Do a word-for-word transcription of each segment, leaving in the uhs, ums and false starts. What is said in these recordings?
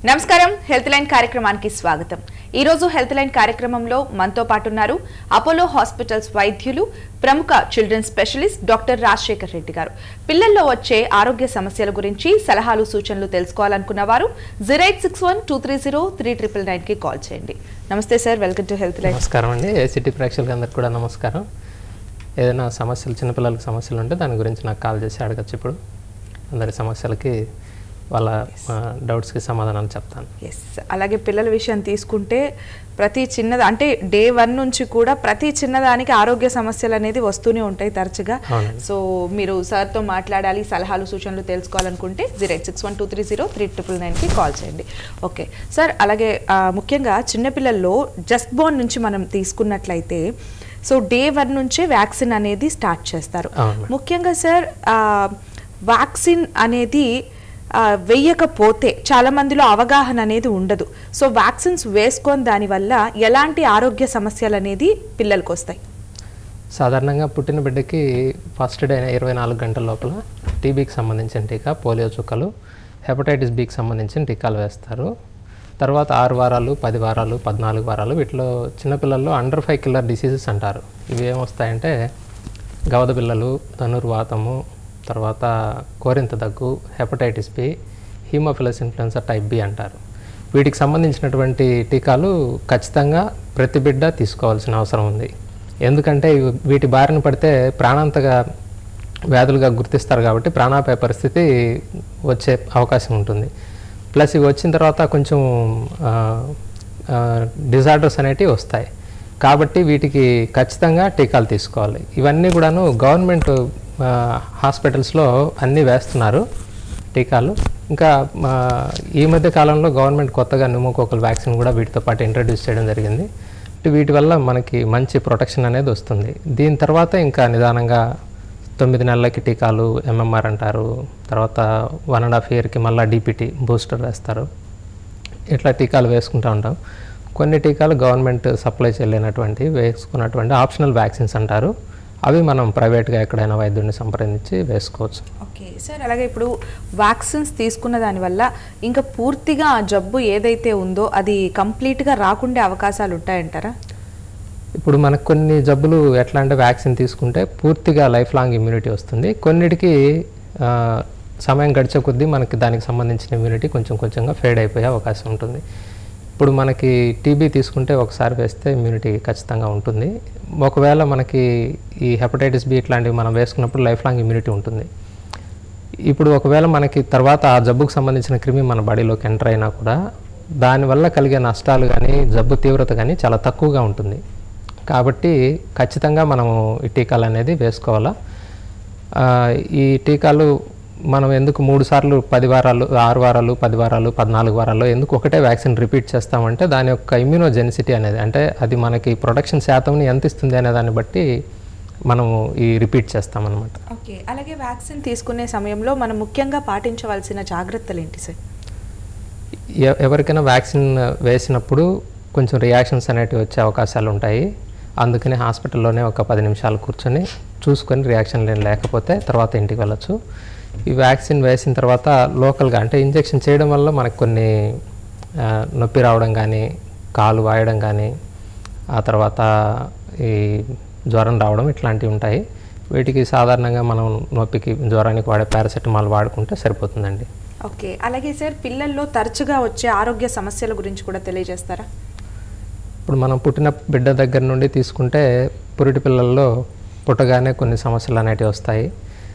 నమస్కారం health line కార్యక్రమానికి స్వాగతం। ఈ రోజు హెల్త్ లైన్ కార్యక్రమంలో మనతో పాటు ఉన్నారు అపోలో హాస్పిటల్స్ వైద్యులు ప్రముఖ children specialist doctor Rajasekhar Reddy garu. పిల్లల్లో వచ్చే ఆరోగ్య సమస్యల గురించి సలహాలు సూచనలు తెలుసుకోవాలనుకున్న వారు zero eight six one two three zero three nine nine కి కాల్ చేయండి। నమస్తే sir, welcome to health line. నమస్కారం అండి, ఏసీటీ ప్రేక్షకులందరికీ కూడా నమస్కారం। ఏదైనా సమస్యలు చిన్నపిల్లలకి సమస్యలు ఉంటే దాని గురించి నాకు కాల్ చేసి అడగచ్చు। ఇప్పుడు అందరి సమస్యలకి వాళ్ళ డౌట్స్కి సమాధానాలు చెప్తాను। ఎస్, అలాగే పిల్లల విషయం తీసుకుంటే ప్రతి చిన్నది అంటే డే వన్ నుంచి కూడా ప్రతి చిన్నదానికి ఆరోగ్య సమస్యలు అనేది వస్తూనే ఉంటాయి తరచుగా। సో మీరు సార్తో మాట్లాడాలి, సలహాలు సూచనలు తెలుసుకోవాలనుకుంటే zero eight six one two three zero three triple నైన్కి కాల్ చేయండి। ఓకే సార్, అలాగే ముఖ్యంగా చిన్నపిల్లల్లో జస్ట్ బోర్న్ నుంచి మనం తీసుకున్నట్లయితే సో డే వన్ నుంచే వ్యాక్సిన్ అనేది స్టార్ట్ చేస్తారు। ముఖ్యంగా సార్ వ్యాక్సిన్ అనేది వేయకపోతే చాలా మందిలో అవగాహన అనేది ఉండదు। సో వ్యాక్సిన్స్ వేసుకొని దానివల్ల ఎలాంటి ఆరోగ్య సమస్యలు అనేది పిల్లలకు వస్తాయి? సాధారణంగా పుట్టిన బిడ్డకి ఫస్ట్ డే ఇరవై నాలుగు గంటల లోపల టీబీకి సంబంధించిన టీకా, పోలియో చుక్కలు, హెపటైటిస్ బికి సంబంధించిన టీకాలు వేస్తారు। తర్వాత ఆరు వారాలు, పది వారాలు, పద్నాలుగు వారాలు వీటిలో చిన్నపిల్లల్లో అండర్ ఫైవ్ కిల్లర్ డిసీజెస్ అంటారు। ఇవి ఏమొస్తాయంటే గవద బిళ్ళలు, ధనుర్వాతము, తర్వాత కోరింత దగ్గు, hepatitis B, haemophilus influenza type B అంటారు। వీటికి సంబంధించినటువంటి టీకాలు ఖచ్చితంగా ప్రతి బిడ్డ తీసుకోవాల్సిన అవసరం ఉంది। ఎందుకంటే వీటి బారిన పడితే ప్రాణాంతక వ్యాధులుగా గుర్తిస్తారు కాబట్టి ప్రాణాపాయ పరిస్థితి వచ్చే అవకాశం ఉంటుంది। ప్లస్ ఇవి వచ్చిన తర్వాత కొంచెం డిజార్డర్స్ అనేటివి వస్తాయి కాబట్టి వీటికి ఖచ్చితంగా టీకాలు తీసుకోవాలి। ఇవన్నీ కూడాను గవర్నమెంట్ హాస్పిటల్స్లో అన్నీ వేస్తున్నారు టీకాలు। ఇంకా ఈ మధ్య కాలంలో గవర్నమెంట్ కొత్తగా న్యూమోకోకల్ వ్యాక్సిన్ కూడా వీటితో పాటు ఇంట్రడ్యూస్ చేయడం జరిగింది। వీటి వల్ల మనకి మంచి ప్రొటెక్షన్ అనేది వస్తుంది। దీని తర్వాత ఇంకా నిదానంగా తొమ్మిది నెలలకి టీకాలు ఎంఎంఆర్ అంటారు, తర్వాత వన్ అండ్ హాఫ్ ఇయర్కి మళ్ళీ డీపీటీ బూస్టర్ వేస్తారు। ఇట్లా టీకాలు వేసుకుంటూ ఉంటాం। కొన్ని టీకాలు గవర్నమెంట్ సప్లై చేయలేనటువంటి వేసుకున్నటువంటి ఆప్షనల్ వ్యాక్సిన్స్ అంటారు, అవి మనం ప్రైవేట్గా ఎక్కడైనా వైద్యుడిని సంప్రదించి వేసుకోవచ్చు। ఓకే సార్, అలాగే ఇప్పుడు వ్యాక్సిన్స్ తీసుకున్న దానివల్ల ఇంకా పూర్తిగా ఆ జబ్బు ఏదైతే ఉందో అది కంప్లీట్గా రాకుండే అవకాశాలు ఉంటాయంటారా? ఇప్పుడు మనకు కొన్ని జబ్బులు ఎట్లా అంటే వ్యాక్సిన్ తీసుకుంటే పూర్తిగా లైఫ్ లాంగ్ ఇమ్యూనిటీ వస్తుంది, కొన్నిటికి సమయం గడిచే కొద్దీ మనకి దానికి సంబంధించిన ఇమ్యూనిటీ కొంచెం కొంచెంగా ఫేడ్ అయిపోయే అవకాశం ఉంటుంది। ఇప్పుడు మనకి టీబీ తీసుకుంటే ఒకసారి వేస్తే ఇమ్యూనిటీ ఖచ్చితంగా ఉంటుంది। ఒకవేళ మనకి ఈ హెపటైటిస్ బి ఇట్లాంటివి మనం వేసుకున్నప్పుడు లైఫ్ లాంగ్ ఇమ్యూనిటీ ఉంటుంది। ఇప్పుడు ఒకవేళ మనకి తర్వాత ఆ జబ్బుకు సంబంధించిన క్రిమి మన బాడీలోకి ఎంటర్ అయినా కూడా దానివల్ల కలిగే నష్టాలు కానీ జబ్బు తీవ్రత కానీ చాలా తక్కువగా ఉంటుంది కాబట్టి ఖచ్చితంగా మనము ఈ టీకాలు అనేది వేసుకోవాలా। ఈ టీకాలు మనం ఎందుకు మూడు సార్లు పది వారాలు, ఆరు వారాలు, పది వారాలు, పద్నాలుగు వారాల్లో ఎందుకు ఒకటే వ్యాక్సిన్ రిపీట్ చేస్తామంటే దాని యొక్క ఇమ్యూనోజెనిసిటీ అనేది అంటే అది మనకి ప్రొటెక్షన్ శాతంని ఎంత ఇస్తుంది అనే దాన్ని బట్టి మనము ఈ రిపీట్ చేస్తామన్నమాట। ఓకే, అలాగే వ్యాక్సిన్ తీసుకునే సమయంలో మనం ముఖ్యంగా పాటించవలసిన జాగ్రత్తలు ఏంటి సార్? ఎవరికైనా వ్యాక్సిన్ వేసినప్పుడు కొంచెం రియాక్షన్స్ అనేటివి వచ్చే అవకాశాలు ఉంటాయి, అందుకని హాస్పిటల్లోనే ఒక పది నిమిషాలు కూర్చొని చూసుకొని రియాక్షన్ లేకపోతే తర్వాత ఇంటికి వెళ్ళచ్చు। ఈ వ్యాక్సిన్ వేసిన తర్వాత లోకల్గా అంటే ఇంజెక్షన్ చేయడం వల్ల మనకు కొన్ని నొప్పి రావడం కానీ, కాలు వాయడం కానీ, ఆ తర్వాత ఈ జ్వరం రావడం ఇట్లాంటివి ఉంటాయి। వీటికి సాధారణంగా మనం నొప్పికి, జ్వరానికి వాడే పారాసెటమాల్ వాడుకుంటే సరిపోతుందండి। ఓకే, అలాగే సార్ పిల్లల్లో తరచుగా వచ్చే ఆరోగ్య సమస్యల గురించి కూడా తెలియజేస్తారా? ఇప్పుడు మనం పుట్టిన బిడ్డ దగ్గర నుండి తీసుకుంటే పురిటి పిల్లల్లో పుట్టగానే కొన్ని సమస్యలు అనేటివి వస్తాయి।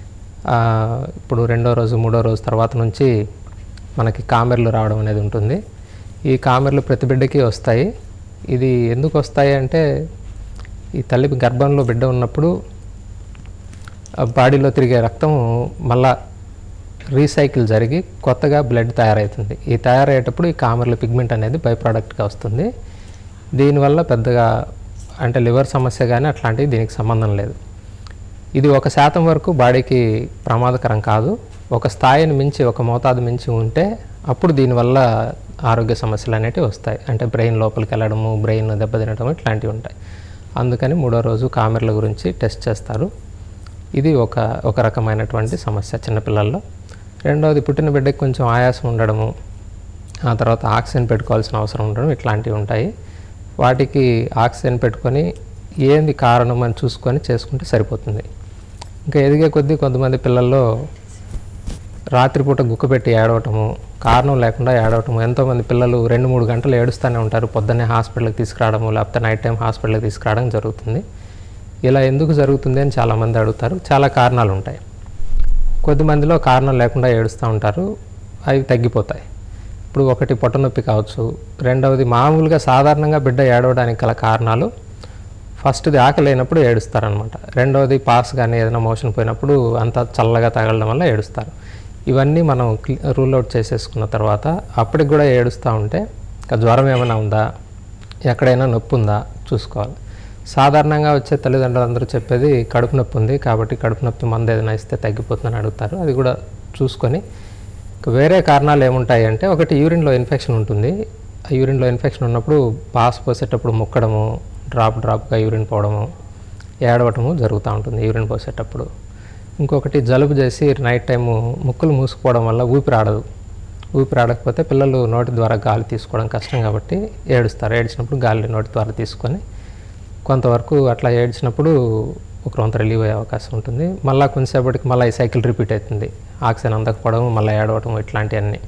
ఇప్పుడు రెండో రోజు, మూడో రోజు తర్వాత నుంచి మనకి కామెర్లు రావడం అనేది ఉంటుంది। ఈ కామెర్లు ప్రతి బిడ్డకి వస్తాయి। ఇది ఎందుకు వస్తాయి అంటే ఈ తల్లి గర్భంలో బిడ్డ ఉన్నప్పుడు బాడీలో తిరిగే రక్తం మళ్ళా రీసైకిల్ జరిగి కొత్తగా బ్లడ్ తయారవుతుంది। ఈ తయారయ్యేటప్పుడు ఈ కామెర్ల పిగ్మెంట్ అనేది బై ప్రోడక్ట్గా వస్తుంది। దీనివల్ల పెద్దగా అంటే లివర్ సమస్య కానీ అట్లాంటివి దీనికి సంబంధం లేదు। ఇది ఒక శాతం వరకు బాడీకి ప్రమాదకరం కాదు, ఒక స్థాయిని మించి, ఒక మోతాదు మించి ఉంటే అప్పుడు దీనివల్ల ఆరోగ్య సమస్యలు అనేటివి వస్తాయి, అంటే బ్రెయిన్ లోపలికి వెళ్ళడము, బ్రెయిన్ దెబ్బతినడం ఇట్లాంటివి ఉంటాయి। అందుకని మూడో రోజు కామెర్ల గురించి టెస్ట్ చేస్తారు। ఇది ఒక ఒక రకమైనటువంటి సమస్య చిన్నపిల్లల్లో। రెండవది పుట్టిన బిడ్డకి కొంచెం ఆయాసం ఉండడము, ఆ తర్వాత ఆక్సిజన్ పెట్టుకోవాల్సిన అవసరం ఉండడం ఇట్లాంటివి ఉంటాయి. వాటికి ఆక్సిజన్ పెట్టుకొని ఏంది కారణం అని చూసుకొని చేసుకుంటే సరిపోతుంది. ఇంకా ఎదిగే కొద్దీ కొంతమంది పిల్లల్లో రాత్రిపూట గుక్క పెట్టి ఏడవటము, కారణం లేకుండా ఏడవటము. ఎంతోమంది పిల్లలు రెండు మూడు గంటలు ఏడుస్తూనే ఉంటారు. పొద్దున్నే హాస్పిటల్కి తీసుకురావడము, లేకపోతే నైట్ టైం హాస్పిటల్కి తీసుకురావడం జరుగుతుంది. ఇలా ఎందుకు జరుగుతుంది అని చాలామంది అడుగుతారు. చాలా కారణాలు ఉంటాయి. కొద్దిమందిలో కారణం లేకుండా ఏడుస్తూ ఉంటారు, అవి తగ్గిపోతాయి. ఇప్పుడు ఒకటి పొట్ట నొప్పి కావచ్చు. రెండవది మామూలుగా సాధారణంగా బిడ్డ ఏడవడానికి గల కారణాలు, ఫస్ట్ది ఆకలి అయినప్పుడు ఏడుస్తారనమాట. రెండవది పాస్ కానీ ఏదైనా మోషన్ పోయినప్పుడు అంతా చల్లగా తగలడం వల్ల ఏడుస్తారు. ఇవన్నీ మనం రూల్ అవుట్ చేసేసుకున్న తర్వాత అప్పటికి కూడా ఏడుస్తూ ఉంటే ఇంకా జ్వరం ఏమైనా ఉందా, ఎక్కడైనా నొప్పి ఉందా చూసుకోవాలి. సాధారణంగా వచ్చే తల్లిదండ్రులందరూ చెప్పేది కడుపు నొప్పి ఉంది కాబట్టి కడుపు నొప్పి మందు ఏదైనా ఇస్తే తగ్గిపోతుందని అడుగుతారు. అది కూడా చూసుకొని వేరే కారణాలు ఏముంటాయి అంటే, ఒకటి యూరిన్లో ఇన్ఫెక్షన్ ఉంటుంది. ఆ యూరిన్లో ఇన్ఫెక్షన్ ఉన్నప్పుడు పాస్ పోసేటప్పుడు ముక్కడము, డ్రాప్ డ్రాప్గా యూరిన్ పోవడము, ఏడవటము జరుగుతూ ఉంటుంది యూరిన్ పోసేటప్పుడు. ఇంకొకటి జలుబు చేసి నైట్ టైము ముక్కులు మూసుకుపోవడం వల్ల ఊపిరాడదు. ఊపిరాడకపోతే పిల్లలు నోటి ద్వారా గాలి తీసుకోవడం కష్టం కాబట్టి ఏడుస్తారు. ఏడ్చినప్పుడు గాలి నోటి ద్వారా తీసుకొని కొంతవరకు అట్లా ఏడ్చినప్పుడు ఒక రొంత రిలీవ్ అయ్యే అవకాశం ఉంటుంది. మళ్ళీ కొంతసేపటికి మళ్ళీ ఈ సైకిల్ రిపీట్ అవుతుంది. ఆక్సిజన్ అందకపోవడం, మళ్ళీ ఏడవటం, ఇట్లాంటివన్నీ.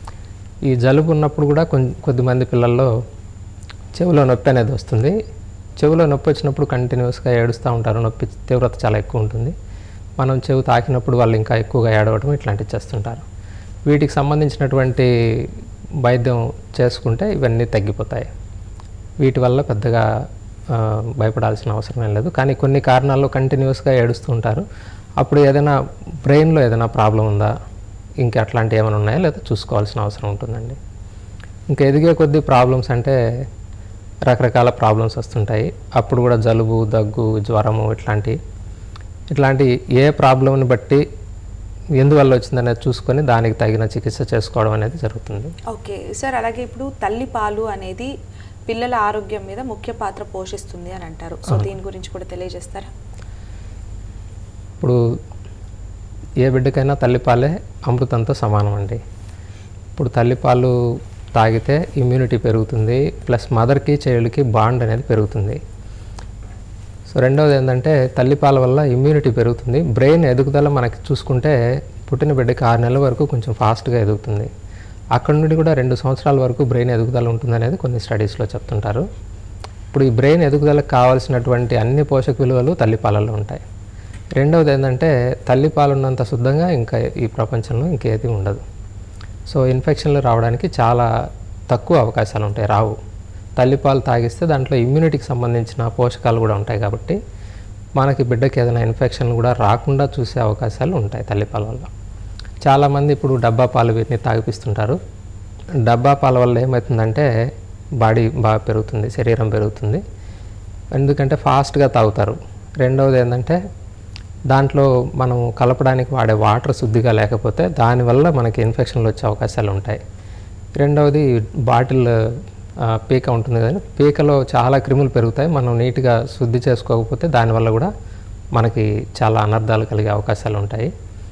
ఈ జలుబు ఉన్నప్పుడు కూడా కొం కొద్దిమంది పిల్లల్లో చెవిలో నొప్పి అనేది వస్తుంది. చెవిలో నొప్పి వచ్చినప్పుడు కంటిన్యూస్గా ఏడుస్తూ ఉంటారు. నొప్పి తీవ్రత చాలా ఎక్కువ ఉంటుంది. మనం చెవి తాకినప్పుడు వాళ్ళు ఇంకా ఎక్కువగా ఏడవటం ఇట్లాంటివి చేస్తుంటారు. వీటికి సంబంధించినటువంటి వైద్యం చేసుకుంటే ఇవన్నీ తగ్గిపోతాయి. వీటి వల్ల పెద్దగా భయపడాల్సిన అవసరం ఏం లేదు. కానీ కొన్ని కారణాల్లో కంటిన్యూస్గా ఏడుస్తూ ఉంటారు. అప్పుడు ఏదైనా బ్రెయిన్లో ఏదైనా ప్రాబ్లం ఉందా, ఇంకా అట్లాంటివి ఏమైనా ఉన్నాయా లేదా చూసుకోవాల్సిన అవసరం ఉంటుందండి. ఇంకా ఎదిగే కొద్దీ ప్రాబ్లమ్స్ అంటే రకరకాల ప్రాబ్లమ్స్ వస్తుంటాయి. అప్పుడు కూడా జలుబు, దగ్గు, జ్వరము ఇట్లాంటి ఇట్లాంటి ఏ ప్రాబ్లంని బట్టి ఎందువల్ల వచ్చిందనేది చూసుకొని దానికి తగిన చికిత్స చేసుకోవడం అనేది జరుగుతుంది. ఓకే సార్, అలాగే ఇప్పుడు తల్లి పాలు అనేది పిల్లల ఆరోగ్యం మీద ముఖ్య పాత్ర పోషిస్తుంది అని అంటారు. సో దీని గురించి కూడా తెలియజేస్తారా? ఇప్పుడు ఏ బిడ్డకైనా తల్లిపాలే అమృతంతో సమానం అండి. ఇప్పుడు తల్లిపాలు తాగితే ఇమ్యూనిటీ పెరుగుతుంది, ప్లస్ మదర్కి చైల్డ్కి బాండ్ అనేది పెరుగుతుంది. సో రెండవది ఏంటంటే తల్లిపాల వల్ల ఇమ్యూనిటీ పెరుగుతుంది. బ్రెయిన్ ఎదుగుదల మనకి చూసుకుంటే పుట్టిన బిడ్డకి ఆరు నెలల వరకు కొంచెం ఫాస్ట్గా ఎదుగుతుంది. అక్కడ నుండి కూడా రెండు సంవత్సరాల వరకు బ్రెయిన్ ఎదుగుదల ఉంటుంది అనేది కొన్ని స్టడీస్లో చెప్తుంటారు. ఇప్పుడు ఈ బ్రెయిన్ ఎదుగుదలకు కావాల్సినటువంటి అన్ని పోషక విలువలు తల్లిపాలలో ఉంటాయి. రెండవది ఏంటంటే తల్లిపాలు ఉన్నంత శుద్ధంగా ఇంకా ఈ ప్రపంచంలో ఇంకేది ఉండదు. సో ఇన్ఫెక్షన్లు రావడానికి చాలా తక్కువ అవకాశాలు ఉంటాయి, రావు. తల్లిపాలు తాగిస్తే దాంట్లో ఇమ్యూనిటీకి సంబంధించిన పోషకాలు కూడా ఉంటాయి కాబట్టి మనకి బిడ్డకి ఏదైనా ఇన్ఫెక్షన్ కూడా రాకుండా చూసే అవకాశాలు ఉంటాయి తల్లిపాల వల్ల. చాలామంది ఇప్పుడు డబ్బా పాలు వీటిని తాగిపిస్తుంటారు. డబ్బా పాల వల్ల ఏమవుతుందంటే బాడీ బాగా పెరుగుతుంది, శరీరం పెరుగుతుంది, ఎందుకంటే ఫాస్ట్గా తాగుతారు. రెండవది ఏంటంటే దాంట్లో మనం కలపడానికి వాడే వాటర్ శుద్ధిగా లేకపోతే దానివల్ల మనకి ఇన్ఫెక్షన్లు వచ్చే అవకాశాలు ఉంటాయి. రెండవది బాటిల్ పీక ఉంటుంది కదా, పీకలో చాలా క్రిములు పెరుగుతాయి. మనం నీట్గా శుద్ధి చేసుకోకపోతే దానివల్ల కూడా మనకి చాలా అనర్థాలు కలిగే అవకాశాలు ఉంటాయి.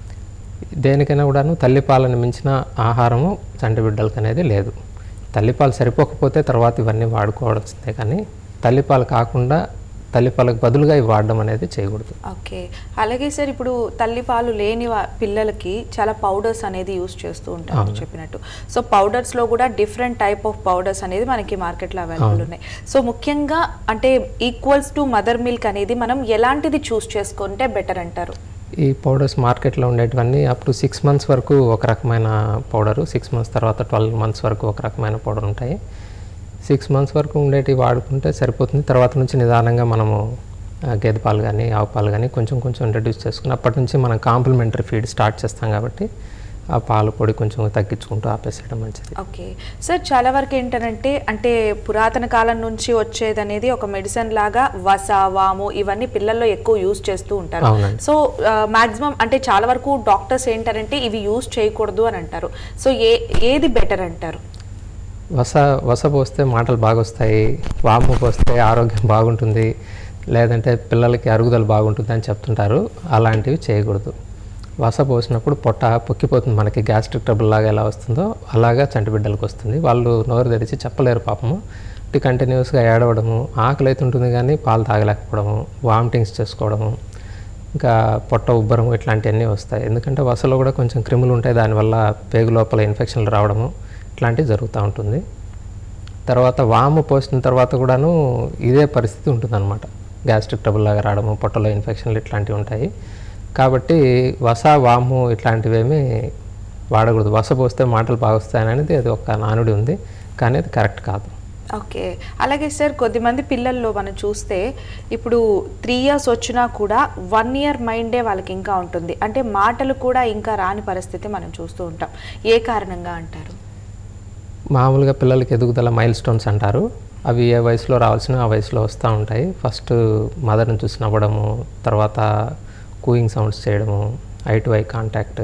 దేనికైనా కూడాను తల్లిపాలను మించిన ఆహారము చంటి బిడ్డలకు అనేది లేదు. తల్లిపాలు సరిపోకపోతే తర్వాత ఇవన్నీ వాడుకోవాల్సిందే, కానీ తల్లిపాలు కాకుండా తల్లిపాలకు బదులుగా ఇవి వాడడం అనేది చేయకూడదు. ఓకే, అలాగే సార్ ఇప్పుడు తల్లిపాలు లేని పిల్లలకి చాలా పౌడర్స్ అనేది యూస్ చేస్తూ ఉంటారు చెప్పినట్టు. సో పౌడర్స్లో కూడా డిఫరెంట్ టైప్ ఆఫ్ పౌడర్స్ అనేది మనకి మార్కెట్లో అవైలబుల్ ఉన్నాయి. సో ముఖ్యంగా అంటే ఈక్వల్స్ టు మదర్ మిల్క్ అనేది మనం ఎలాంటిది చూస్ చేసుకుంటే బెటర్ అంటారు? ఈ పౌడర్స్ మార్కెట్లో ఉండేటివన్నీ అప్ టు సిక్స్ మంత్స్ వరకు ఒక రకమైన పౌడరు, సిక్స్ మంత్స్ తర్వాత ట్వెల్వ్ మంత్స్ వరకు ఒక రకమైన పౌడర్ ఉంటాయి. సిక్స్ మంత్స్ వరకు ఉండేటివి వాడుకుంటే సరిపోతుంది. తర్వాత నుంచి నిదానంగా మనము గేదె పాలు కానీ ఆవు పాలు కానీ కొంచెం కొంచెం ఇంట్రడ్యూస్ చేసుకుని అప్పటి నుంచి మనం కాంప్లిమెంటరీ ఫీడ్ స్టార్ట్ చేస్తాం కాబట్టి ఆ పాలు పొడి కొంచెం తగ్గించుకుంటూ ఆపేసేయడం మంచిది. ఓకే సార్, చాలా వరకు ఏంటంటే అంటే పురాతన కాలం నుంచి వచ్చేది అనేది ఒక మెడిసిన్ లాగా వస, వాము ఇవన్నీ పిల్లల్లో ఎక్కువ యూజ్ చేస్తూ ఉంటారు. సో మాక్సిమం అంటే చాలా వరకు డాక్టర్స్ ఏంటారంటే ఇవి యూజ్ చేయకూడదు అని అంటారు. సో ఏ ఏది బెటర్ అంటారు? వస వస పోస్తే మాటలు బాగా వస్తాయి, వాము పోస్తే ఆరోగ్యం బాగుంటుంది, లేదంటే పిల్లలకి అరుగుదల బాగుంటుంది అని చెప్తుంటారు. అలాంటివి చేయకూడదు. వస పోసినప్పుడు పొట్ట పొక్కిపోతుంది, మనకి గ్యాస్ట్రిక్ ట్రబుల్ లాగా ఎలా వస్తుందో అలాగా చంటిబిడ్డలకు వస్తుంది. వాళ్ళు నోరు తెరిచి చెప్పలేరు పాపము. ఇటు కంటిన్యూస్గా ఏడవడము, ఆకలి అయితే ఉంటుంది కానీ పాలు తాగలేకపోవడము, వామిటింగ్స్ చేసుకోవడము, ఇంకా పొట్ట ఉబ్బరం ఇట్లాంటివన్నీ వస్తాయి. ఎందుకంటే వసలో కూడా కొంచెం క్రిములు ఉంటాయి, దానివల్ల పేగు లోపల ఇన్ఫెక్షన్లు రావడము ఇట్లాంటివి జరుగుతూ ఉంటుంది. తర్వాత వాము పోసిన తర్వాత కూడాను ఇదే పరిస్థితి ఉంటుందన్నమాట. గ్యాస్ట్రిక్ ట్రబుల్ లాగా రావడము, పొట్టలో ఇన్ఫెక్షన్లు ఇట్లాంటివి ఉంటాయి. కాబట్టి వస వాము ఇట్లాంటివేమీ వాడకూడదు. వస పోస్తే మాటలు బాగా వస్తాయనేది అది ఒక నానుడి ఉంది, కానీ అది కరెక్ట్ కాదు. ఓకే. అలాగే సార్, కొద్దిమంది పిల్లల్లో మనం చూస్తే ఇప్పుడు త్రీ ఇయర్స్ వచ్చినా కూడా వన్ ఇయర్ మైండే వాళ్ళకి ఇంకా ఉంటుంది, అంటే మాటలు కూడా ఇంకా రాని పరిస్థితి మనం చూస్తూ ఉంటాం. ఏ కారణంగా అంటారు? మామూలుగా పిల్లలకి ఎదుగుదల మైల్ స్టోన్స్ అంటారు. అవి ఏ వయసులో రావాల్సినవి ఆ వయసులో వస్తూ ఉంటాయి. ఫస్ట్ మదర్ని చూసి నవ్వడము, తర్వాత కూయింగ్ సౌండ్స్ చేయడము, ఐ టు ఐ కాంటాక్ట్,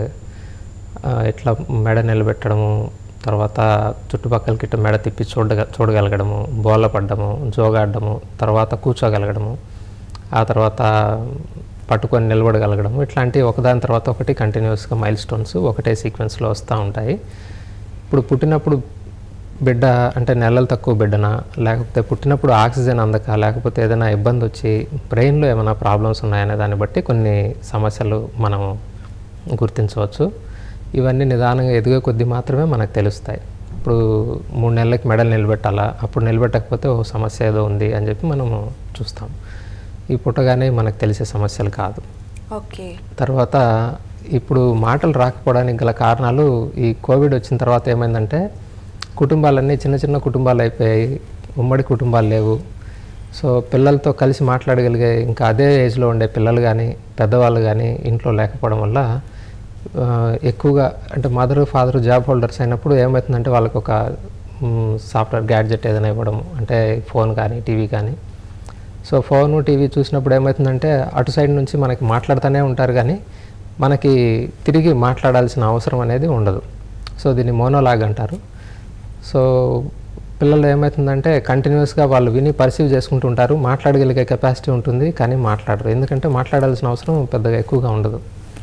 ఇట్లా మెడ నిలబెట్టడము, తర్వాత చుట్టుపక్కలకి ఇట్లా మెడ తిప్పి చూడగ చూడగలగడము, బోళ్ళ పడ్డము, జోగాడము, తర్వాత కూర్చోగలగడము, ఆ తర్వాత పట్టుకొని నిలబడగలగడము, ఇట్లాంటి ఒకదాని తర్వాత ఒకటి కంటిన్యూస్గా మైల్ స్టోన్స్ ఒకటే సీక్వెన్స్లో వస్తూ ఉంటాయి. ఇప్పుడు పుట్టినప్పుడు బిడ్డ అంటే నెలలు తక్కువ బిడ్డనా, లేకపోతే పుట్టినప్పుడు ఆక్సిజన్ అందక, లేకపోతే ఏదైనా ఇబ్బంది వచ్చి బ్రెయిన్లో ఏమైనా ప్రాబ్లమ్స్ ఉన్నాయనే దాన్ని బట్టి కొన్ని సమస్యలు మనం గుర్తించవచ్చు. ఇవన్నీ నిదానంగా ఎదిగే కొద్దీ మాత్రమే మనకు తెలుస్తాయి. ఇప్పుడు మూడు నెలలకి మెడలు నిలబెట్టాలా, అప్పుడు నిలబెట్టకపోతే ఓ సమస్య ఏదో ఉంది అని చెప్పి మనము చూస్తాం. ఈ పుట్టగానే మనకు తెలిసే సమస్యలు కాదు. ఓకే. తర్వాత ఇప్పుడు మాటలు రాకపోవడానికి గల కారణాలు, ఈ కోవిడ్ వచ్చిన తర్వాత ఏమైందంటే కుటుంబాలన్నీ చిన్న చిన్న కుటుంబాలు అయిపోయాయి, ఉమ్మడి కుటుంబాలు లేవు. సో పిల్లలతో కలిసి మాట్లాడగలిగే ఇంకా అదే ఏజ్లో ఉండే పిల్లలు కానీ పెద్దవాళ్ళు కానీ ఇంట్లో లేకపోవడం వల్ల ఎక్కువగా అంటే మదరు ఫాదరు జాబ్ హోల్డర్స్ అయినప్పుడు ఏమవుతుందంటే వాళ్ళకి ఒక సాఫ్ట్వేర్ గ్యాడ్జెట్ ఏదైనా ఇవ్వడం, అంటే ఫోన్ కానీ టీవీ కానీ. సో ఫోను టీవీ చూసినప్పుడు ఏమవుతుందంటే అటు సైడ్ నుంచి మనకి మాట్లాడుతూనే ఉంటారు కానీ మనకి తిరిగి మాట్లాడాల్సిన అవసరం అనేది ఉండదు. సో దీన్ని మోనోలాగ్ అంటారు. సో పిల్లలు ఏమవుతుందంటే కంటిన్యూస్గా వాళ్ళు విని పర్సీవ్ చేసుకుంటూ ఉంటారు, మాట్లాడగలిగే కెపాసిటీ ఉంటుంది కానీ మాట్లాడరు, ఎందుకంటే మాట్లాడాల్సిన అవసరం పెద్దగా ఎక్కువగా ఉండదు.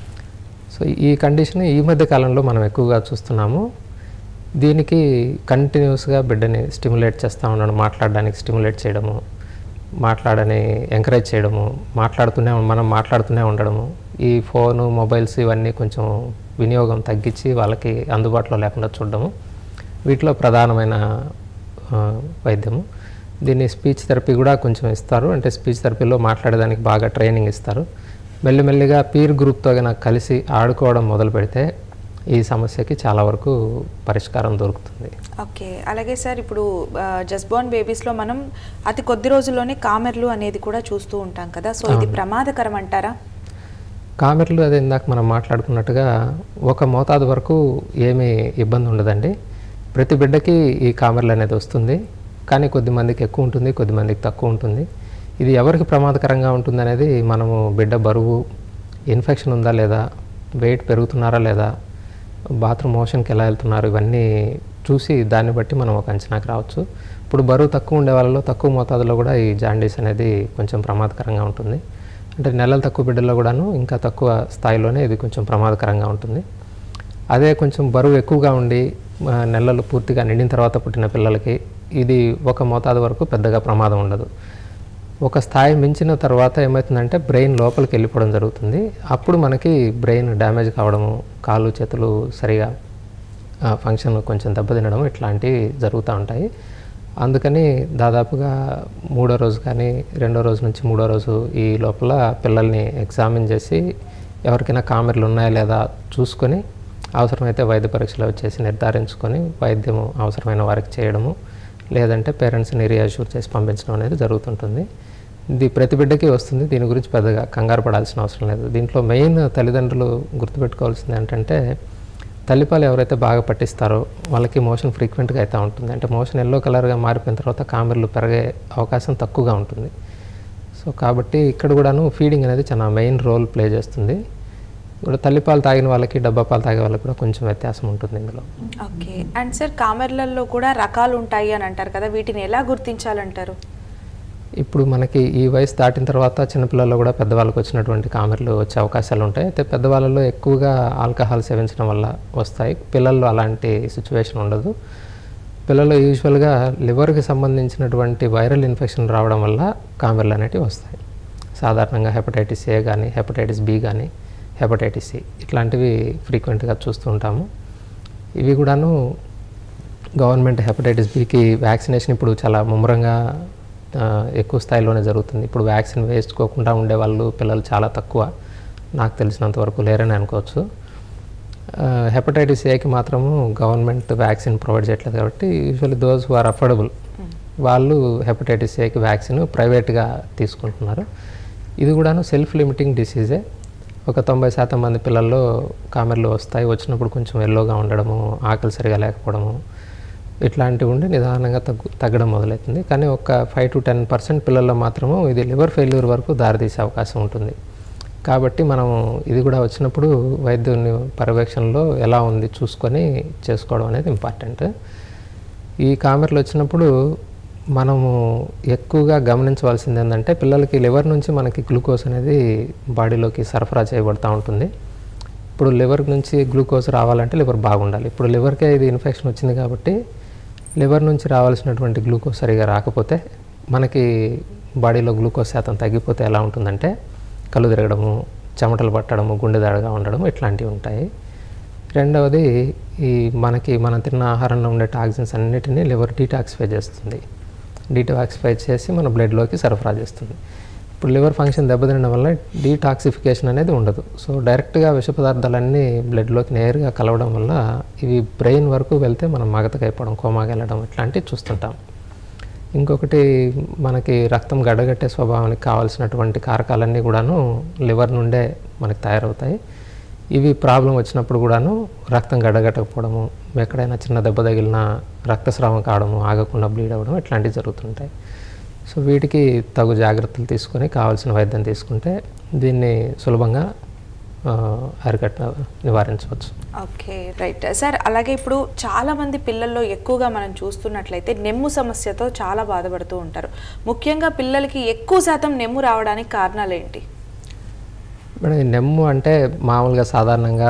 సో ఈ కండిషన్ ఈ మధ్య కాలంలో మనం ఎక్కువగా చూస్తున్నాము. దీనికి కంటిన్యూస్గా బిడ్డని స్టిమ్యులేట్ చేస్తూ ఉండడం, మాట్లాడడానికి స్టిమ్యులేట్ చేయడము, మాట్లాడని ఎంకరేజ్ చేయడము, మాట్లాడుతూనే మనం మాట్లాడుతూనే ఉండడము, ఈ ఫోను మొబైల్స్ ఇవన్నీ కొంచెం వినియోగం తగ్గించి వాళ్ళకి అందుబాటులో లేకుండా చూడడము, వీటిలో ప్రధానమైన వైద్యము. దీన్ని స్పీచ్ థెరపీ కూడా కొంచెం ఇస్తారు, అంటే స్పీచ్ థెరపీలో మాట్లాడడానికి బాగా ట్రైనింగ్ ఇస్తారు. మెల్లిమెల్లిగా పీర్ గ్రూప్తో కనుక కలిసి ఆడుకోవడం మొదలు పెడితే ఈ సమస్యకి చాలా వరకు పరిష్కారం దొరుకుతుంది. ఓకే. అలాగే సార్, ఇప్పుడు జస్ట్ బోర్న్ బేబీస్లో మనం అతి కొద్ది రోజుల్లోనే కామెర్లు అనేది కూడా చూస్తూ ఉంటాం కదా, సో ఇది ప్రమాదకరం అంటారా? కామెర్లు అదే ఇందాక మనం మాట్లాడుకున్నట్టుగా ఒక మోతాదు వరకు ఏమీ ఇబ్బంది ఉండదండి. ప్రతి బిడ్డకి ఈ కామెర్లు అనేది వస్తుంది, కానీ కొద్దిమందికి ఎక్కువ ఉంటుంది, కొద్దిమందికి తక్కువ ఉంటుంది. ఇది ఎవరికి ప్రమాదకరంగా ఉంటుంది అనేది మనము బిడ్డ బరువు, ఇన్ఫెక్షన్ ఉందా లేదా, వెయిట్ పెరుగుతున్నారా లేదా, బాత్రూమ్ మోషన్కి ఎలా వెళ్తున్నారు, ఇవన్నీ చూసి దాన్ని బట్టి మనం ఒక అంచనాకు రావచ్చు. ఇప్పుడు బరువు తక్కువ ఉండే వాళ్ళలో తక్కువ మోతాదులో కూడా ఈ జాండీస్ అనేది కొంచెం ప్రమాదకరంగా ఉంటుంది. అంటే నెలలు తక్కువ బిడ్డల్లో కూడాను ఇంకా తక్కువ స్థాయిలోనే ఇది కొంచెం ప్రమాదకరంగా ఉంటుంది. అదే కొంచెం బరువు ఎక్కువగా ఉండి నెలలు పూర్తిగా నిండిన తర్వాత పుట్టిన పిల్లలకి ఇది ఒక మోతాదు వరకు పెద్దగా ప్రమాదం ఉండదు. ఒక స్థాయి మించిన తర్వాత ఏమవుతుందంటే బ్రెయిన్ లోపలికి వెళ్ళిపోవడం జరుగుతుంది. అప్పుడు మనకి బ్రెయిన్ డ్యామేజ్ కావడము, కాళ్ళు చేతులు సరిగా ఫంక్షన్ కొంచెం దెబ్బతినడం ఇట్లాంటివి జరుగుతూ ఉంటాయి. అందుకని దాదాపుగా మూడో రోజు కానీ రెండో రోజు నుంచి మూడో రోజు ఈ లోపల పిల్లల్ని ఎగ్జామిన్ చేసి ఎవరికైనా కామెర్లు ఉన్నాయా లేదా చూసుకొని అవసరమైతే వైద్య పరీక్షలు వచ్చేసి నిర్ధారించుకొని వైద్యము అవసరమైన వారికి చేయడము, లేదంటే పేరెంట్స్ని రీఅష్యూర్ చేసి పంపించడం అనేది జరుగుతుంటుంది. ఇది ప్రతి బిడ్డకి వస్తుంది, దీని గురించి పెద్దగా కంగారు పడాల్సిన అవసరం లేదు. దీంట్లో మెయిన్ తల్లిదండ్రులు గుర్తుపెట్టుకోవాల్సింది ఏంటంటే తల్లిపాలు ఎవరైతే బాగా పట్టిస్తారో వాళ్ళకి మోషన్ ఫ్రీక్వెంట్గా అవుతూ ఉంటుంది. అంటే మోషన్ ఎల్లో కలర్గా మారిపోయిన తర్వాత కామెర్లు పెరిగే అవకాశం తక్కువగా ఉంటుంది. సో కాబట్టి ఇక్కడ కూడాను ఫీడింగ్ అనేది చాలా మెయిన్ రోల్ ప్లే చేస్తుంది. ఇప్పుడు తల్లిపాలు తాగిన వాళ్ళకి డబ్బా పాలు తాగే వాళ్ళకి కూడా కొంచెం వ్యత్యాసం ఉంటుంది ఇందులో. ఓకే. అండ్ సార్, కామెర్లలో కూడా రకాలు ఉంటాయి అని అంటారు కదా, వీటిని ఎలా గుర్తించాలంటారు? ఇప్పుడు మనకి ఈ వయసు దాటిన తర్వాత చిన్నపిల్లల్లో కూడా పెద్దవాళ్ళకి వచ్చినటువంటి కామెర్లు వచ్చే అవకాశాలు ఉంటాయి. అయితే పెద్దవాళ్ళలో ఎక్కువగా ఆల్కహాల్ సేవించడం వల్ల వస్తాయి. పిల్లల్లో అలాంటి సిచ్యువేషన్ ఉండదు. పిల్లల్లో యూజువల్గా లివర్కి సంబంధించినటువంటి వైరల్ ఇన్ఫెక్షన్ రావడం వల్ల కామెర్లు అనేటివి వస్తాయి. సాధారణంగా హెపటైటిస్ ఏ కానీ, హెపటైటిస్ బి కానీ, హెపటైటిస్ సి ఇట్లాంటివి ఫ్రీక్వెంట్గా చూస్తూ ఉంటాము. ఇవి కూడాను గవర్నమెంట్ హెపటైటిస్ బికి వ్యాక్సినేషన్ ఇప్పుడు చాలా ముమ్మరంగా ఎక్కువ స్థాయిలోనే జరుగుతుంది. ఇప్పుడు వ్యాక్సిన్ వేసుకోకుండా ఉండేవాళ్ళు పిల్లలు చాలా తక్కువ, నాకు తెలిసినంత వరకు లేరని అనుకోవచ్చు. హెపటైటిస్ ఏకి మాత్రము గవర్నమెంట్ వ్యాక్సిన్ ప్రొవైడ్ చేయట్లేదు కాబట్టి usually those who are affordable వాళ్ళు హెపటైటిస్ ఏకి వ్యాక్సిన్ ప్రైవేట్గా తీసుకుంటున్నారు. ఇది కూడాను సెల్ఫ్ లిమిటింగ్ డిసీజే. ఒక తొంభై శాతం మంది పిల్లల్లో కామెర్లు వస్తాయి. వచ్చినప్పుడు కొంచెం ఎల్లోగా ఉండడము, ఆకలి సరిగా లేకపోవడము ఇట్లాంటివి ఉండి నిదానంగా తగ్గు తగ్గడం మొదలవుతుంది. కానీ ఒక ఫైవ్ టు టెన్ పర్సెంట్ పిల్లల్లో మాత్రము ఇది లివర్ ఫెయిల్యూర్ వరకు దారితీసే అవకాశం ఉంటుంది. కాబట్టి మనం ఇది కూడా వచ్చినప్పుడు వైద్యుని పర్యవేక్షణలో ఎలా ఉంది చూసుకొని చేసుకోవడం అనేది ఇంపార్టెంట్. ఈ కామెర్లు వచ్చినప్పుడు మనము ఎక్కువగా గమనించవలసింది ఏంటంటే పిల్లలకి లివర్ నుంచి మనకి గ్లూకోజ్ అనేది బాడీలోకి సరఫరా చేయబడుతూ ఉంటుంది. ఇప్పుడు లివర్ నుంచి గ్లూకోజ్ రావాలంటే లివర్ బాగుండాలి. ఇప్పుడు లివర్కే ఇది ఇన్ఫెక్షన్ వచ్చింది కాబట్టి లివర్ నుంచి రావాల్సినటువంటి గ్లూకోజ్ సరిగా రాకపోతే మనకి బాడీలో గ్లూకోజ్ శాతం తగ్గిపోతే ఎలా ఉంటుందంటే కళ్ళు తిరగడము, చెమటలు పట్టడము, గుండె దడగా ఉండడం ఇట్లాంటివి ఉంటాయి. రెండవది ఈ మనకి మనం తిన్న ఆహారంలో ఉండే టాక్సిన్స్ అన్నిటినీ లివర్ డీటాక్సిఫై చేస్తుంది. డీటాక్సిఫై చేసి మన బ్లడ్లోకి సరఫరా చేస్తుంది. ఇప్పుడు లివర్ ఫంక్షన్ దెబ్బతినడం వల్ల డీటాక్సిఫికేషన్ అనేది ఉండదు. సో డైరెక్ట్గా విష పదార్థాలన్నీ బ్లడ్లోకి నేరుగా కలవడం వల్ల ఇవి బ్రెయిన్ వరకు వెళ్తే మనం మగతకైపోవడం, కోమాకి వెళ్ళడం ఇట్లాంటివి చూస్తుంటాం. ఇంకొకటి మనకి రక్తం గడ్డగట్టే స్వభావానికి కావాల్సినటువంటి కారకాలన్నీ కూడాను లివర్ నుండే మనకి తయారవుతాయి. ఇవి ప్రాబ్లం వచ్చినప్పుడు కూడాను రక్తం గడ్డగట్టకపోవడము, ఎక్కడైనా చిన్న దెబ్బ తగిలినా రక్తస్రావం కావడము, ఆగకుండా బ్లీడ్ అవ్వడం ఇట్లాంటివి జరుగుతుంటాయి. సో వీటికి తగు జాగ్రత్తలు తీసుకొని కావాల్సిన వైద్యం తీసుకుంటే దీన్ని సులభంగా అరికట్ట నివారించవచ్చు. Okay, right sir. అలాగే ఇప్పుడు చాలామంది పిల్లల్లో ఎక్కువగా మనం చూస్తున్నట్లయితే నెమ్ము సమస్యతో చాలా బాధపడుతూ ఉంటారు. ముఖ్యంగా పిల్లలకి ఎక్కువ శాతం నెమ్ము రావడానికి కారణాలు ఏంటి? మేడం, ఈ నెమ్ము అంటే మామూలుగా సాధారణంగా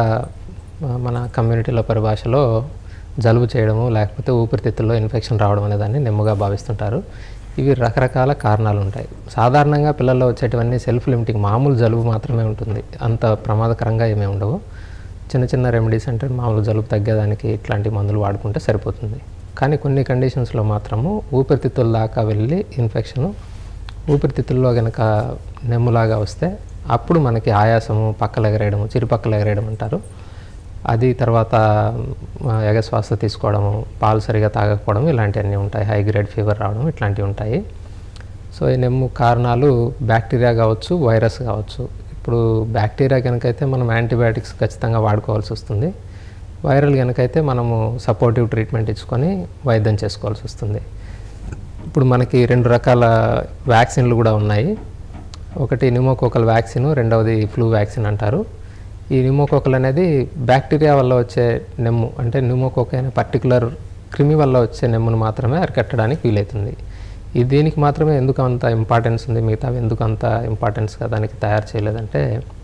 మన కమ్యూనిటీలో పరిభాషలో జలుబు చేయడము లేకపోతే ఊపిరితిత్తుల్లో ఇన్ఫెక్షన్ రావడం అనే దాన్ని నెమ్ముగా భావిస్తుంటారు. ఇవి రకరకాల కారణాలు ఉంటాయి. సాధారణంగా పిల్లల్లో వచ్చేటివన్నీ సెల్ఫ్ లిమిటింగ్, మామూలు జలుబు మాత్రమే ఉంటుంది, అంత ప్రమాదకరంగా ఏమీ ఉండవు. చిన్న చిన్న రెమెడీస్ అంటే మామూలు జలుబు తగ్గేదానికి ఇట్లాంటి మందులు వాడుకుంటే సరిపోతుంది. కానీ కొన్ని కండిషన్స్లో మాత్రము ఊపిరితిత్తుల దాకా వెళ్ళి ఇన్ఫెక్షను ఊపిరితిత్తుల్లో కనుక నెమ్ములాగా వస్తే అప్పుడు మనకి ఆయాసము, పక్కలు ఎగరేయడము, చిరుపక్కలు ఎగరేయడం అంటారు. అది తర్వాత ఎగశ్వాస తీసుకోవడము, పాలు సరిగా తాగకపోవడం ఇలాంటివన్నీ ఉంటాయి. హై గ్రేడ్ ఫీవర్ రావడం ఇట్లాంటివి ఉంటాయి. సో ఈ నెమ్ము కారణాలు బ్యాక్టీరియా కావచ్చు, వైరస్ కావచ్చు. ఇప్పుడు బ్యాక్టీరియా కనుకైతే మనం యాంటీబయాటిక్స్ ఖచ్చితంగా వాడుకోవాల్సి వస్తుంది. వైరల్ కనుకైతే మనము సపోర్టివ్ ట్రీట్మెంట్ ఇచ్చుకొని వైద్యం చేసుకోవాల్సి వస్తుంది. ఇప్పుడు మనకి రెండు రకాల వ్యాక్సిన్లు కూడా ఉన్నాయి. ఒకటి న్యూమోకోకల్ వ్యాక్సిన్, రెండవది ఫ్లూ వ్యాక్సిన్ అంటారు. ఈ న్యూమోకోకల్ అనేది బ్యాక్టీరియా వల్ల వచ్చే నెమ్ము, అంటే న్యూమోకోకల్ అనే పర్టికులర్ క్రిమి వల్ల వచ్చే నెమ్మును మాత్రమే అరికట్టడానికి వీలవుతుంది. ఈ దీనికి మాత్రమే ఎందుకు అంత ఇంపార్టెన్స్ ఉంది, మిగతా ఎందుకు అంత ఇంపార్టెన్స్గా దానికి తయారు చేయలేదంటే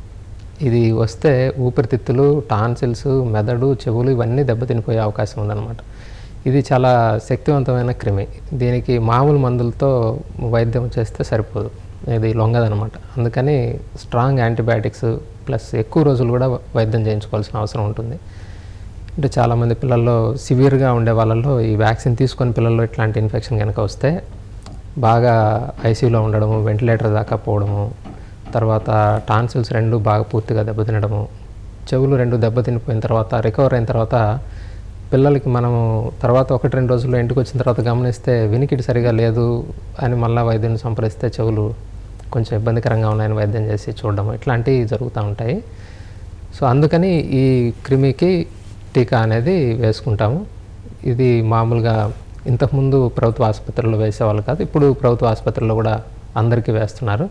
ఇది వస్తే ఊపిరితిత్తులు, టాన్సిల్స్, మెదడు, చెవులు ఇవన్నీ దెబ్బతినిపోయే అవకాశం ఉందన్నమాట. ఇది చాలా శక్తివంతమైన క్రిమి. దీనికి మామూలు మందులతో వైద్యం చేస్తే సరిపోదు, ఇది లొంగదనమాట. అందుకని స్ట్రాంగ్ యాంటీబయాటిక్స్ ప్లస్ ఎక్కువ రోజులు కూడా వైద్యం చేయించుకోవాల్సిన అవసరం ఉంటుంది. అంటే చాలామంది పిల్లల్లో సివియర్గా ఉండే వాళ్ళల్లో ఈ వ్యాక్సిన్ తీసుకొని పిల్లల్లో ఇట్లాంటి ఇన్ఫెక్షన్ కనుక వస్తే బాగా ఐసీయూలో ఉండడము, వెంటిలేటర్ దాకా పోవడము, తర్వాత టాన్సిల్స్ రెండు బాగా పూర్తిగా దెబ్బతినడము, చెవులు రెండు దెబ్బతినిపోయిన తర్వాత రికవర్ అయిన తర్వాత పిల్లలకి మనము తర్వాత ఒకటి రెండు రోజుల్లో ఇంటికి వచ్చిన తర్వాత గమనిస్తే వినికిడి సరిగా లేదు అని మళ్ళీ వైద్యుని సంప్రదిస్తే చెవులు కొంచెం ఇబ్బందికరంగా ఉన్నాయని వైద్యం చేసి చూడడం ఇట్లాంటివి జరుగుతూ ఉంటాయి. సో అందుకని ఈ క్రిమికి టీకా అనేది వేసుకుంటాము. ఇది మామూలుగా ఇంతకుముందు ప్రభుత్వ ఆసుపత్రుల్లో వేసేవాళ్ళు కాదు, ఇప్పుడు ప్రభుత్వ ఆసుపత్రుల్లో కూడా అందరికీ వేస్తున్నారు.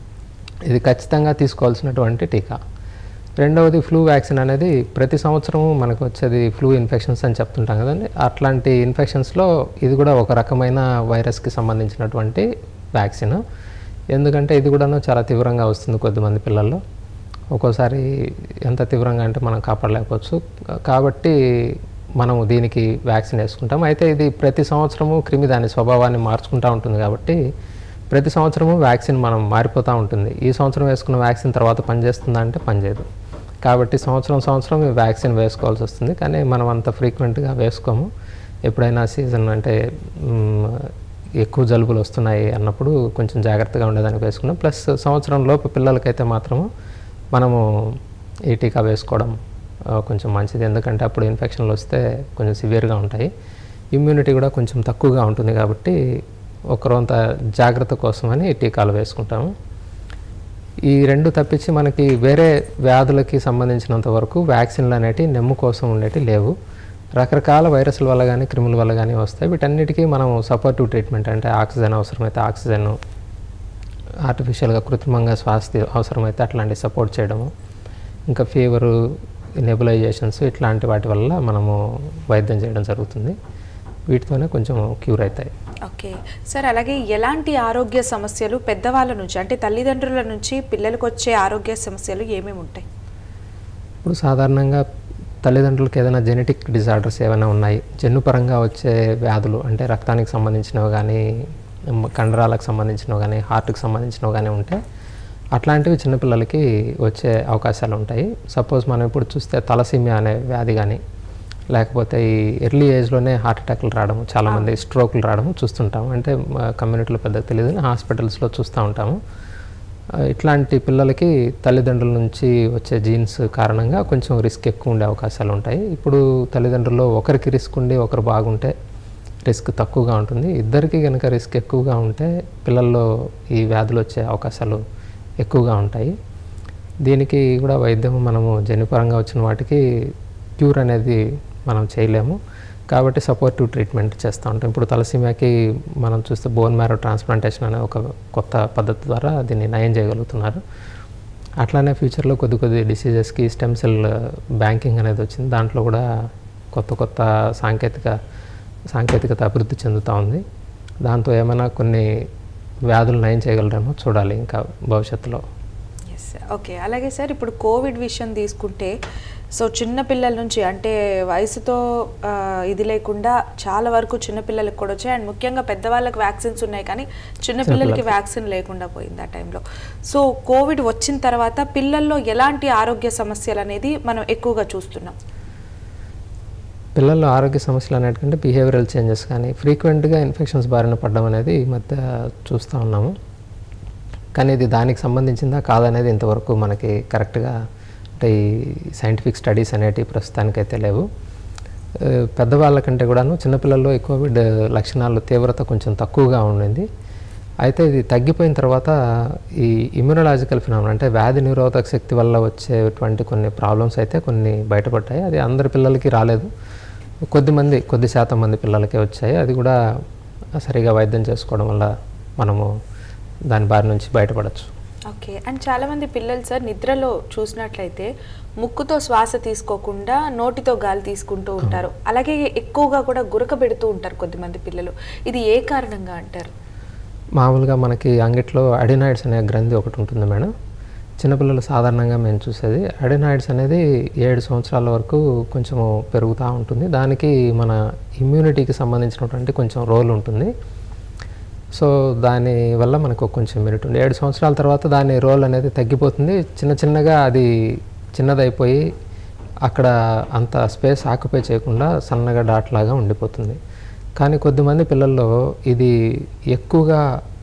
ఇది ఖచ్చితంగా తీసుకోవాల్సినటువంటి టీకా. రెండవది ఫ్లూ వ్యాక్సిన్ అనేది ప్రతి సంవత్సరము మనకు వచ్చేది ఫ్లూ ఇన్ఫెక్షన్స్ అని చెప్తుంటాం కదండి. అట్లాంటి ఇన్ఫెక్షన్స్లో ఇది కూడా ఒక రకమైన వైరస్కి సంబంధించినటువంటి వ్యాక్సిన్. ఎందుకంటే ఇది కూడాను చాలా తీవ్రంగా వస్తుంది కొద్దిమంది పిల్లల్లో. ఒక్కోసారి ఎంత తీవ్రంగా అంటే మనం కాపాడలేకపోవచ్చు. కాబట్టి మనము దీనికి వ్యాక్సిన్ వేసుకుంటాం. అయితే ఇది ప్రతి సంవత్సరము క్రిమి దాని స్వభావాన్ని మార్చుకుంటూ ఉంటుంది కాబట్టి ప్రతి సంవత్సరము వ్యాక్సిన్ మనం మారిపోతూ ఉంటుంది. ఈ సంవత్సరం వేసుకున్న వ్యాక్సిన్ తర్వాత పనిచేస్తుందా అంటే పనిచేయదు. కాబట్టి సంవత్సరం సంవత్సరం వ్యాక్సిన్ వేసుకోవాల్సి వస్తుంది. కానీ మనం అంత ఫ్రీక్వెంట్గా వేసుకోము. ఎప్పుడైనా సీజన్ అంటే ఎక్కువ జలుబులు వస్తున్నాయి అన్నప్పుడు కొంచెం జాగ్రత్తగా ఉండేదానికి వేసుకున్నాం. ప్లస్ సంవత్సరం లోపు పిల్లలకైతే మాత్రము మనము ఈ టీకా వేసుకోవడం కొంచెం మంచిది. ఎందుకంటే అప్పుడు ఇన్ఫెక్షన్లు వస్తే కొంచెం సివియర్గా ఉంటాయి, ఇమ్యూనిటీ కూడా కొంచెం తక్కువగా ఉంటుంది. కాబట్టి ఒకరంత జాగ్రత్త కోసమని టీకాలు వేసుకుంటాము. ఈ రెండు తప్పించి మనకి వేరే వ్యాధులకి సంబంధించినంత వరకు వ్యాక్సిన్లు అనేటివి నెమ్ము కోసం ఉండేవి లేవు. రకరకాల వైరస్ల వల్ల కానీ క్రిముల వల్ల కానీ వస్తాయి. వీటన్నిటికీ మనం సపోర్టివ్ ట్రీట్మెంట్ అంటే ఆక్సిజన్ అవసరమైతే ఆక్సిజన్, ఆర్టిఫిషియల్గా కృత్రిమంగా శ్వాస అవసరమైతే అట్లాంటి సపోర్ట్ చేయడము, ఇంకా ఫీవరు, నెబులైజేషన్స్ ఇట్లాంటి వాటి వల్ల మనము వైద్యం చేయడం జరుగుతుంది. వీటితోనే కొంచెం క్యూర్ అవుతాయి. ఓకే సార్, అలాగే ఎలాంటి ఆరోగ్య సమస్యలు పెద్దవాళ్ళ నుంచి అంటే తల్లిదండ్రుల నుంచి పిల్లలకు వచ్చే ఆరోగ్య సమస్యలు ఏమేమి ఉంటాయి? ఇప్పుడు సాధారణంగా తల్లిదండ్రులకు ఏదైనా జెనెటిక్ డిజార్డర్స్ ఏమైనా ఉన్నాయి, జన్యుపరంగా వచ్చే వ్యాధులు అంటే రక్తానికి సంబంధించినవి కానీ, కండరాలకు సంబంధించినవి కానీ, హార్ట్కి సంబంధించినవి కానీ ఉంటే అట్లాంటివి చిన్నపిల్లలకి వచ్చే అవకాశాలు ఉంటాయి. సపోజ్ మనం ఇప్పుడు చూస్తే తలసీమియా అనే వ్యాధి కానీ, లేకపోతే ఈ ఎర్లీ ఏజ్లోనే హార్ట్ అటాక్లు రావడము, చాలామంది స్ట్రోక్లు రావడము చూస్తుంటాము. అంటే కమ్యూనిటీలో పెద్దగా తెలియదు, హాస్పిటల్స్లో చూస్తూ ఉంటాము. ఇట్లాంటి పిల్లలకి తల్లిదండ్రుల నుంచి వచ్చే జీన్స్ కారణంగా కొంచెం రిస్క్ ఎక్కువ ఉండే అవకాశాలు ఉంటాయి. ఇప్పుడు తల్లిదండ్రుల్లో ఒకరికి రిస్క్ ఉండి ఒకరు బాగుంటే రిస్క్ తక్కువగా ఉంటుంది. ఇద్దరికి కనుక రిస్క్ ఎక్కువగా ఉంటే పిల్లల్లో ఈ వ్యాధులు వచ్చే అవకాశాలు ఎక్కువగా ఉంటాయి. దీనికి కూడా వైద్యం మనము జన్యుపరంగా వచ్చిన వాటికి క్యూర్ అనేది మనం చేయలేము. కాబట్టి సపోర్టివ్ ట్రీట్మెంట్ చేస్తూ ఉంటాం. ఇప్పుడు తలసీమియాకి మనం చూస్తే బోన్ మ్యారో ట్రాన్స్ప్లాంటేషన్ అనే ఒక కొత్త పద్ధతి ద్వారా దీన్ని నయం చేయగలుగుతున్నారు. అట్లానే ఫ్యూచర్లో కొద్ది కొద్ది డిసీజెస్కి స్టెమ్ సెల్ బ్యాంకింగ్ అనేది వచ్చింది. దాంట్లో కూడా కొత్త కొత్త సాంకేతిక సాంకేతికత అభివృద్ధి చెందుతూ ఉంది. దాంతో ఏమైనా కొన్ని వ్యాధులు నయం చేయగలరేమో చూడాలి ఇంకా భవిష్యత్తులో. ఎస్ ఓకే, అలాగే సార్ ఇప్పుడు కోవిడ్ విషయం తీసుకుంటే సో చిన్నపిల్లల నుంచి అంటే వయసుతో ఇది లేకుండా చాలా వరకు చిన్నపిల్లలకు కూడా వచ్చాయి. అండ్ ముఖ్యంగా పెద్దవాళ్ళకి వ్యాక్సిన్స్ ఉన్నాయి కానీ చిన్నపిల్లలకి వ్యాక్సిన్ లేకుండా పోయింది ఆ టైంలో. సో కోవిడ్ వచ్చిన తర్వాత పిల్లల్లో ఎలాంటి ఆరోగ్య సమస్యలు అనేది మనం ఎక్కువగా చూస్తున్నాం? పిల్లల్లో ఆరోగ్య సమస్యలు అనేటికంటే బిహేవియరల్ చేంజెస్ కానీ ఫ్రీక్వెంట్గా ఇన్ఫెక్షన్స్ బారిన పడడం అనేది ఈ మధ్య చూస్తూ ఉన్నాము. కానీ ఇది దానికి సంబంధించిందా కాదనేది ఇంతవరకు మనకి కరెక్ట్గా అంటే ఈ సైంటిఫిక్ స్టడీస్ అనేటివి ప్రస్తుతానికైతే లేవు. పెద్దవాళ్ళకంటే కూడాను చిన్నపిల్లల్లో ఈ కోవిడ్ లక్షణాలు తీవ్రత కొంచెం తక్కువగా ఉండింది. అయితే ఇది తగ్గిపోయిన తర్వాత ఈ ఇమ్యూనలాజికల్ ఫినామినా అంటే వ్యాధి నిరోధక శక్తి వల్ల వచ్చేటువంటి కొన్ని ప్రాబ్లమ్స్ అయితే కొన్ని బయటపడ్డాయి. అది అందరి పిల్లలకి రాలేదు, కొద్దిమంది కొద్ది శాతం మంది పిల్లలకే వచ్చాయి. అది కూడా సరిగా వైద్యం చేసుకోవడం వల్ల మనము దాని బారి నుంచి బయటపడవచ్చు. ఓకే, అండ్ చాలామంది పిల్లలు సార్ నిద్రలో చూసినట్లయితే ముక్కుతో శ్వాస తీసుకోకుండా నోటితో గాలి తీసుకుంటూ ఉంటారు. అలాగే ఎక్కువగా కూడా గురక పెడుతూ ఉంటారు కొద్దిమంది పిల్లలు. ఇది ఏ కారణంగా అంటారు? మామూలుగా మనకి అంగిట్లో అడినాయిడ్స్ అనే గ్రంథి ఒకటి ఉంటుంది మేడం. చిన్నపిల్లలు సాధారణంగా మేము చూసేది అడినాయిడ్స్ అనేది ఏడు సంవత్సరాల వరకు కొంచెం పెరుగుతూ ఉంటుంది. దానికి మన ఇమ్యూనిటీకి సంబంధించినటువంటి కొంచెం రోల్ ఉంటుంది. సో దానివల్ల మనకు కొంచెం ఇమ్యూనిటీ ఉంది. ఏడు సంవత్సరాల తర్వాత దాని రోల్ అనేది తగ్గిపోతుంది. చిన్న చిన్నగా అది చిన్నదైపోయి అక్కడ అంత స్పేస్ ఆక్యుపై చేయకుండా సన్నగా డాట్ లాగా ఉండిపోతుంది. కానీ కొద్దిమంది పిల్లల్లో ఇది ఎక్కువగా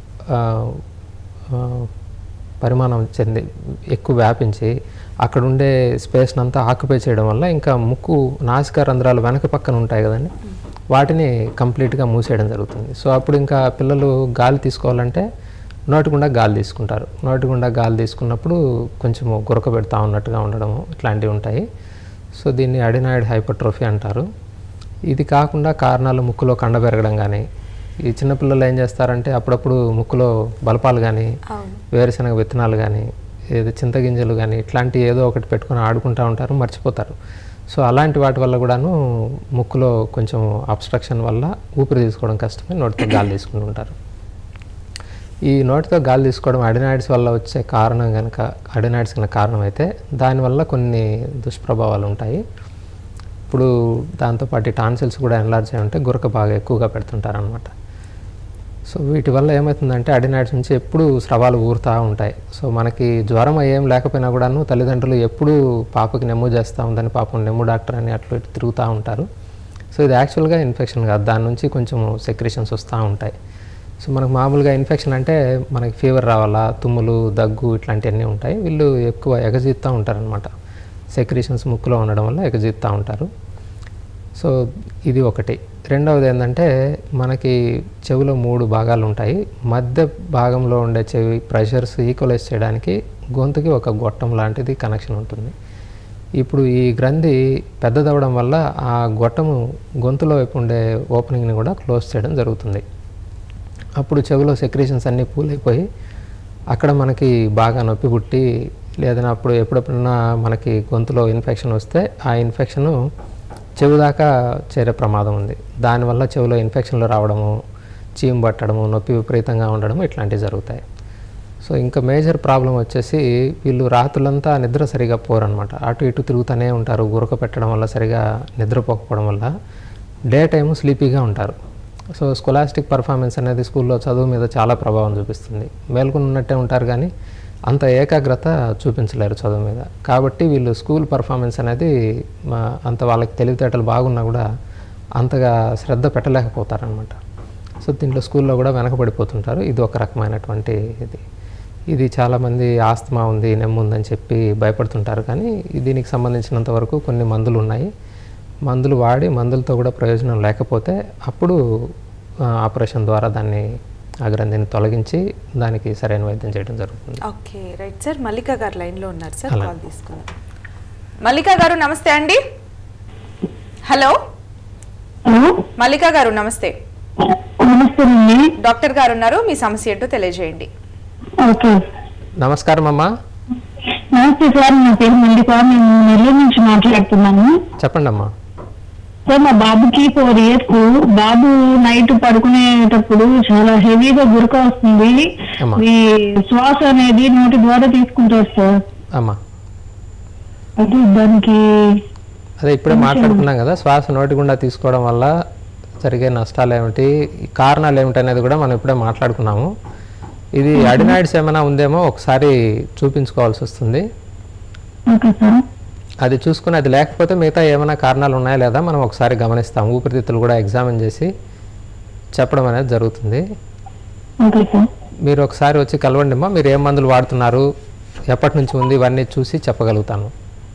పరిమాణం చెంది ఎక్కువ వ్యాపించి అక్కడ ఉండే స్పేస్ని అంతా ఆక్యుపై చేయడం వల్ల ఇంకా ముక్కు నాసికా రంధ్రాలు వెనక పక్కన ఉంటాయి కదండి, వాటిని కంప్లీట్గా మూసేయడం జరుగుతుంది. సో అప్పుడు ఇంకా పిల్లలు గాలి తీసుకోవాలంటే నోటి గుండా గాలి తీసుకుంటారు. నోటి గుండా గాలి తీసుకున్నప్పుడు కొంచెము గురక పెడతా ఉన్నట్టుగా ఉండడము ఇట్లాంటివి ఉంటాయి. సో దీన్ని అడినాయిడ్ హైపర్ట్రోఫీ అంటారు. ఇది కాకుండా కారణాలు ముక్కులో కండ పెరగడం కానీ, ఈ చిన్నపిల్లలు ఏం చేస్తారంటే అప్పుడప్పుడు ముక్కులో బలపాలు కానీ, వేరుశనగ విత్తనాలు కానీ, ఏదో చింతగింజలు కానీ ఇట్లాంటి ఏదో ఒకటి పెట్టుకొని ఆడుకుంటూ ఉంటారు, మర్చిపోతారు. సో అలాంటి వాటి వల్ల కూడాను ముక్కులో కొంచెం అబ్స్ట్రక్షన్ వల్ల ఊపిరి తీసుకోవడం కష్టమై నోటితో గాలి తీసుకుంటూ ఉంటారు. ఈ నోటితో గాలి తీసుకోవడం అడినాయిడ్స్ వల్ల వచ్చే కారణం కనుక అడినాయిడ్స్ కనుక కారణం అయితే దానివల్ల కొన్ని దుష్ప్రభావాలు ఉంటాయి. ఇప్పుడు దాంతోపాటు టాన్సిల్స్ కూడా ఎన్లార్జ్ అయి ఉంటే గురక బాగా ఎక్కువగా పెడుతుంటారు అనమాట. సో వీటి వల్ల ఏమవుతుందంటే అడినాయిడ్స్ నుంచి ఎప్పుడు స్రవాలు ఊరుతూ ఉంటాయి. సో మనకి జ్వరం ఏం లేకపోయినా కూడాను తల్లిదండ్రులు ఎప్పుడు పాపకి నెమ్ము చేస్తూ ఉందని పాపం నెమ్ము డాక్టర్ అని అట్లా తిరుగుతూ ఉంటారు. సో ఇది యాక్చువల్గా ఇన్ఫెక్షన్ కాదు, దాని నుంచి కొంచెం సెక్రేషన్స్ వస్తూ ఉంటాయి. సో మనకు మామూలుగా ఇన్ఫెక్షన్ అంటే మనకి ఫీవర్ రావాలా, తుమ్ములు, దగ్గు ఇట్లాంటివన్నీ ఉంటాయి. వీళ్ళు ఎక్కువ ఎగజీస్తూ ఉంటారనమాట. సెక్రేషన్స్ ముక్కులో ఉండడం వల్ల ఎగజీస్తూ ఉంటారు. సో ఇది ఒకటి. రెండవది ఏంటంటే మనకి చెవిలో మూడు భాగాలు ఉంటాయి. మధ్య భాగంలో ఉండే చెవి ప్రెషర్స్ ఈక్వలైజ్ చేయడానికి గొంతుకి ఒక గొట్టం లాంటిది కనెక్షన్ ఉంటుంది. ఇప్పుడు ఈ గ్రంథి పెద్దదవడం వల్ల ఆ గొట్టము గొంతులో వైపు ఉండే ఓపెనింగ్ని కూడా క్లోజ్ చేయడం జరుగుతుంది. అప్పుడు చెవిలో సెక్రేషన్స్ అన్నీ పూలైపోయి అక్కడ మనకి బాగా నొప్పి పుట్టి లేదన్నా అప్పుడు ఎప్పుడెప్పుడన్నా మనకి గొంతులో ఇన్ఫెక్షన్ వస్తే ఆ ఇన్ఫెక్షను చెవి దాకా చేరే ప్రమాదం ఉంది. దానివల్ల చెవిలో ఇన్ఫెక్షన్లు రావడము, చీము పట్టడము, నొప్పి విపరీతంగా ఉండడము ఇట్లాంటివి జరుగుతాయి. సో ఇంకా మేజర్ ప్రాబ్లం వచ్చేసి వీళ్ళు రాత్రులంతా నిద్ర సరిగా పోరనమాట. అటు ఇటు తిరుగుతూనే ఉంటారు. గురక పెట్టడం వల్ల సరిగా నిద్రపోకపోవడం వల్ల డే టైము స్లీపీగా ఉంటారు. సో స్కోలాస్టిక్ పర్ఫార్మెన్స్ అనేది స్కూల్లో చదువు మీద చాలా ప్రభావం చూపిస్తుంది. మేల్కొని ఉన్నట్టే ఉంటారు కానీ అంత ఏకాగ్రత చూపించలేరు చదువు మీద. కాబట్టి వీళ్ళు స్కూల్ పర్ఫార్మెన్స్ అనేది అంత వాళ్ళకి తెలివితేటలు బాగున్నా కూడా అంతగా శ్రద్ధ పెట్టలేకపోతారనమాట. సో దీంట్లో స్కూల్లో కూడా వెనకబడిపోతుంటారు. ఇది ఒక రకమైనటువంటి ఇది ఇది చాలామంది ఆస్తమా ఉంది, నెమ్ము ఉందని చెప్పి భయపడుతుంటారు. కానీ దీనికి సంబంధించినంత వరకు కొన్ని మందులు ఉన్నాయి. మందులు వాడి మందులతో కూడా ప్రయోజనం లేకపోతే అప్పుడు ఆపరేషన్ ద్వారా దాన్ని ఆ గ్రంథిని తొలగించి దానికి సరైన వైద్యం చేయడం జరుగుతుంది. Okay right sir. మల్లిక గారు లైన్లో ఉన్నారు సార్, కాల్ తీసుకున్నాం. మల్లిక గారు నమస్తే అండి. హలో మల్లిక గారు నమస్తే. డాక్టర్ గారు ఉన్నారు, మీ సమస్య ఏంటో తెలియజేయండి. నమస్కారం అమ్మా. నమస్తే సార్, నా పేరు మల్లిక, నేను నెల్లూరు నుంచి మాట్లాడుతున్నాను. చెప్పండి అమ్మా. సార్ మా బాబుకి ఫోర్ ఇయర్స్. బాబు నైట్ పడుకునేటప్పుడు చాలా హెవీగా గురక వస్తుంది. ఈ శ్వాస అనేది నోటి ద్వారా తీసుకుంటారు సార్. అమ్మా అది దానికి అదే ఇప్పుడే మాట్లాడుకున్నాం కదా, శ్వాస నోటి గుండా తీసుకోవడం వల్ల జరిగే నష్టాలు ఏమిటి, కారణాలు ఏమిటి అనేది కూడా మనం ఇప్పుడే మాట్లాడుకున్నాము. ఇది అడినాయిడ్స్ ఏమైనా ఉందేమో ఒకసారి చూపించుకోవాల్సి వస్తుంది. అది చూసుకుని అది లేకపోతే మిగతా ఏమైనా కారణాలు ఉన్నాయా లేదా మనం ఒకసారి గమనిస్తాం. ఊపిరితిత్తులు కూడా ఎగ్జామిన్ చేసి చెప్పడం అనేది జరుగుతుంది. మీరు ఒకసారి వచ్చి కలవండి అమ్మా. మీరు ఏం మందులు వాడుతున్నారు, ఎప్పటి నుంచి ఉంది, ఇవన్నీ చూసి చెప్పగలుగుతాను.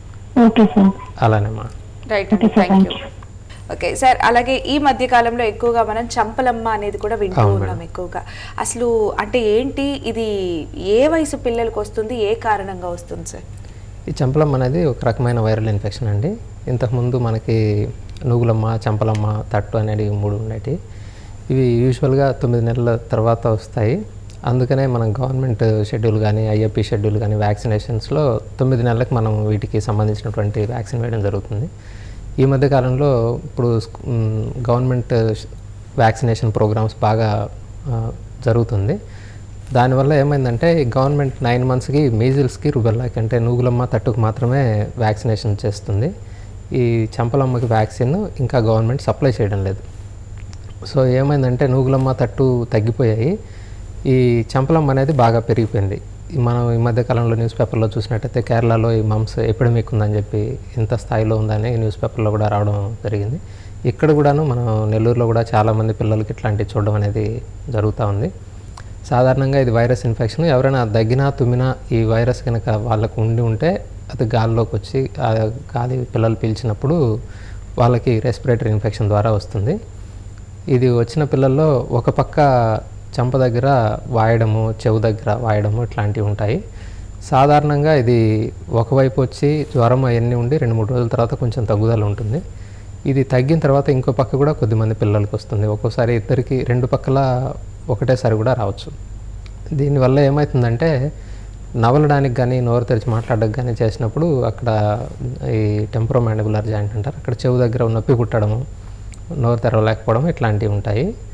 అలానేమ్మా. రైట్ అండి, థ్యాంక్ యూ. ఓకే సార్, అలాగే ఈ మధ్య కాలంలో ఎక్కువగా మనం చంపలమ్మ అనేది కూడా వింటూ ఉన్నాం ఎక్కువగా. అసలు అంటే ఏంటి ఇది, ఏ వయసు పిల్లలకు వస్తుంది, ఏ కారణంగా వస్తుంది సార్? ఈ చంపలమ్మ అనేది ఒక రకమైన వైరల్ ఇన్ఫెక్షన్ అండి. ఇంతకుముందు మనకి నూగులమ్మ, చంపలమ్మ, తట్టు అనేవి మూడు ఉండేవి. ఇవి యూజువల్గా తొమ్మిది నెలల తర్వాత వస్తాయి. అందుకనే మనం గవర్నమెంట్ షెడ్యూల్ కానీ ఐఎఫ్పి షెడ్యూల్ కానీ వ్యాక్సినేషన్స్లో తొమ్మిది నెలలకు మనం వీటికి సంబంధించినటువంటి వ్యాక్సిన్ వేయడం జరుగుతుంది. ఈ మధ్య కాలంలో ఇప్పుడు గవర్నమెంట్ వ్యాక్సినేషన్ ప్రోగ్రామ్స్ బాగా జరుగుతుంది. దానివల్ల ఏమైందంటే గవర్నమెంట్ నైన్ మంత్స్కి మీజిల్స్కి, రుబెల్లాకి అంటే నూగులమ్మ, తట్టుకు మాత్రమే వ్యాక్సినేషన్ చేస్తుంది. ఈ చంపలమ్మకి వ్యాక్సిన్ ఇంకా గవర్నమెంట్ సప్లై చేయడం లేదు. సో ఏమైందంటే నూగులమ్మ, తట్టు తగ్గిపోయాయి, ఈ చంపలమ్మ అనేది బాగా పెరిగిపోయింది. మనం ఈ మధ్యకాలంలో న్యూస్ పేపర్లో చూసినట్టయితే కేరళలో ఈ మమ్స్ ఎపిడమిక్ ఉందని చెప్పి ఇంత స్థాయిలో ఉందని న్యూస్ పేపర్లో కూడా రావడం జరిగింది. ఇక్కడ కూడాను మనం నెల్లూరులో కూడా చాలామంది పిల్లలకి ఇట్లాంటివి చూడడం అనేది జరుగుతూ ఉంది. సాధారణంగా ఇది వైరస్ ఇన్ఫెక్షన్. ఎవరైనా దగ్గినా తుమ్మినా ఈ వైరస్ కనుక వాళ్ళకు ఉండి ఉంటే అది గాల్లోకి వచ్చి గాలి పిల్లలు పీల్చినప్పుడు వాళ్ళకి రెస్పిరేటరీ ఇన్ఫెక్షన్ ద్వారా వస్తుంది. ఇది వచ్చిన పిల్లల్లో ఒక పక్క చంప దగ్గర వాయడము, చెవు దగ్గర వాయడము ఇట్లాంటివి ఉంటాయి. సాధారణంగా ఇది ఒకవైపు వచ్చి జ్వరం అవన్నీ ఉండి రెండు మూడు రోజుల తర్వాత కొంచెం తగ్గుదల ఉంటుంది. ఇది తగ్గిన తర్వాత ఇంకో పక్క కూడా కొద్దిమంది పిల్లలకి వస్తుంది. ఒక్కోసారి ఇద్దరికి రెండు పక్కల ఒకటేసారి కూడా రావచ్చు. దీనివల్ల ఏమవుతుందంటే నవలడానికి కానీ నోరు తెరిచి మాట్లాడడానికి కానీ చేసినప్పుడు అక్కడ ఈ టెంపరోమాండిబులర్ జాయింట్ అంటారు, అక్కడ చెవు దగ్గర నొప్పి పుట్టడము, నోరు తెరవలేకపోవడం ఇట్లాంటివి ఉంటాయి.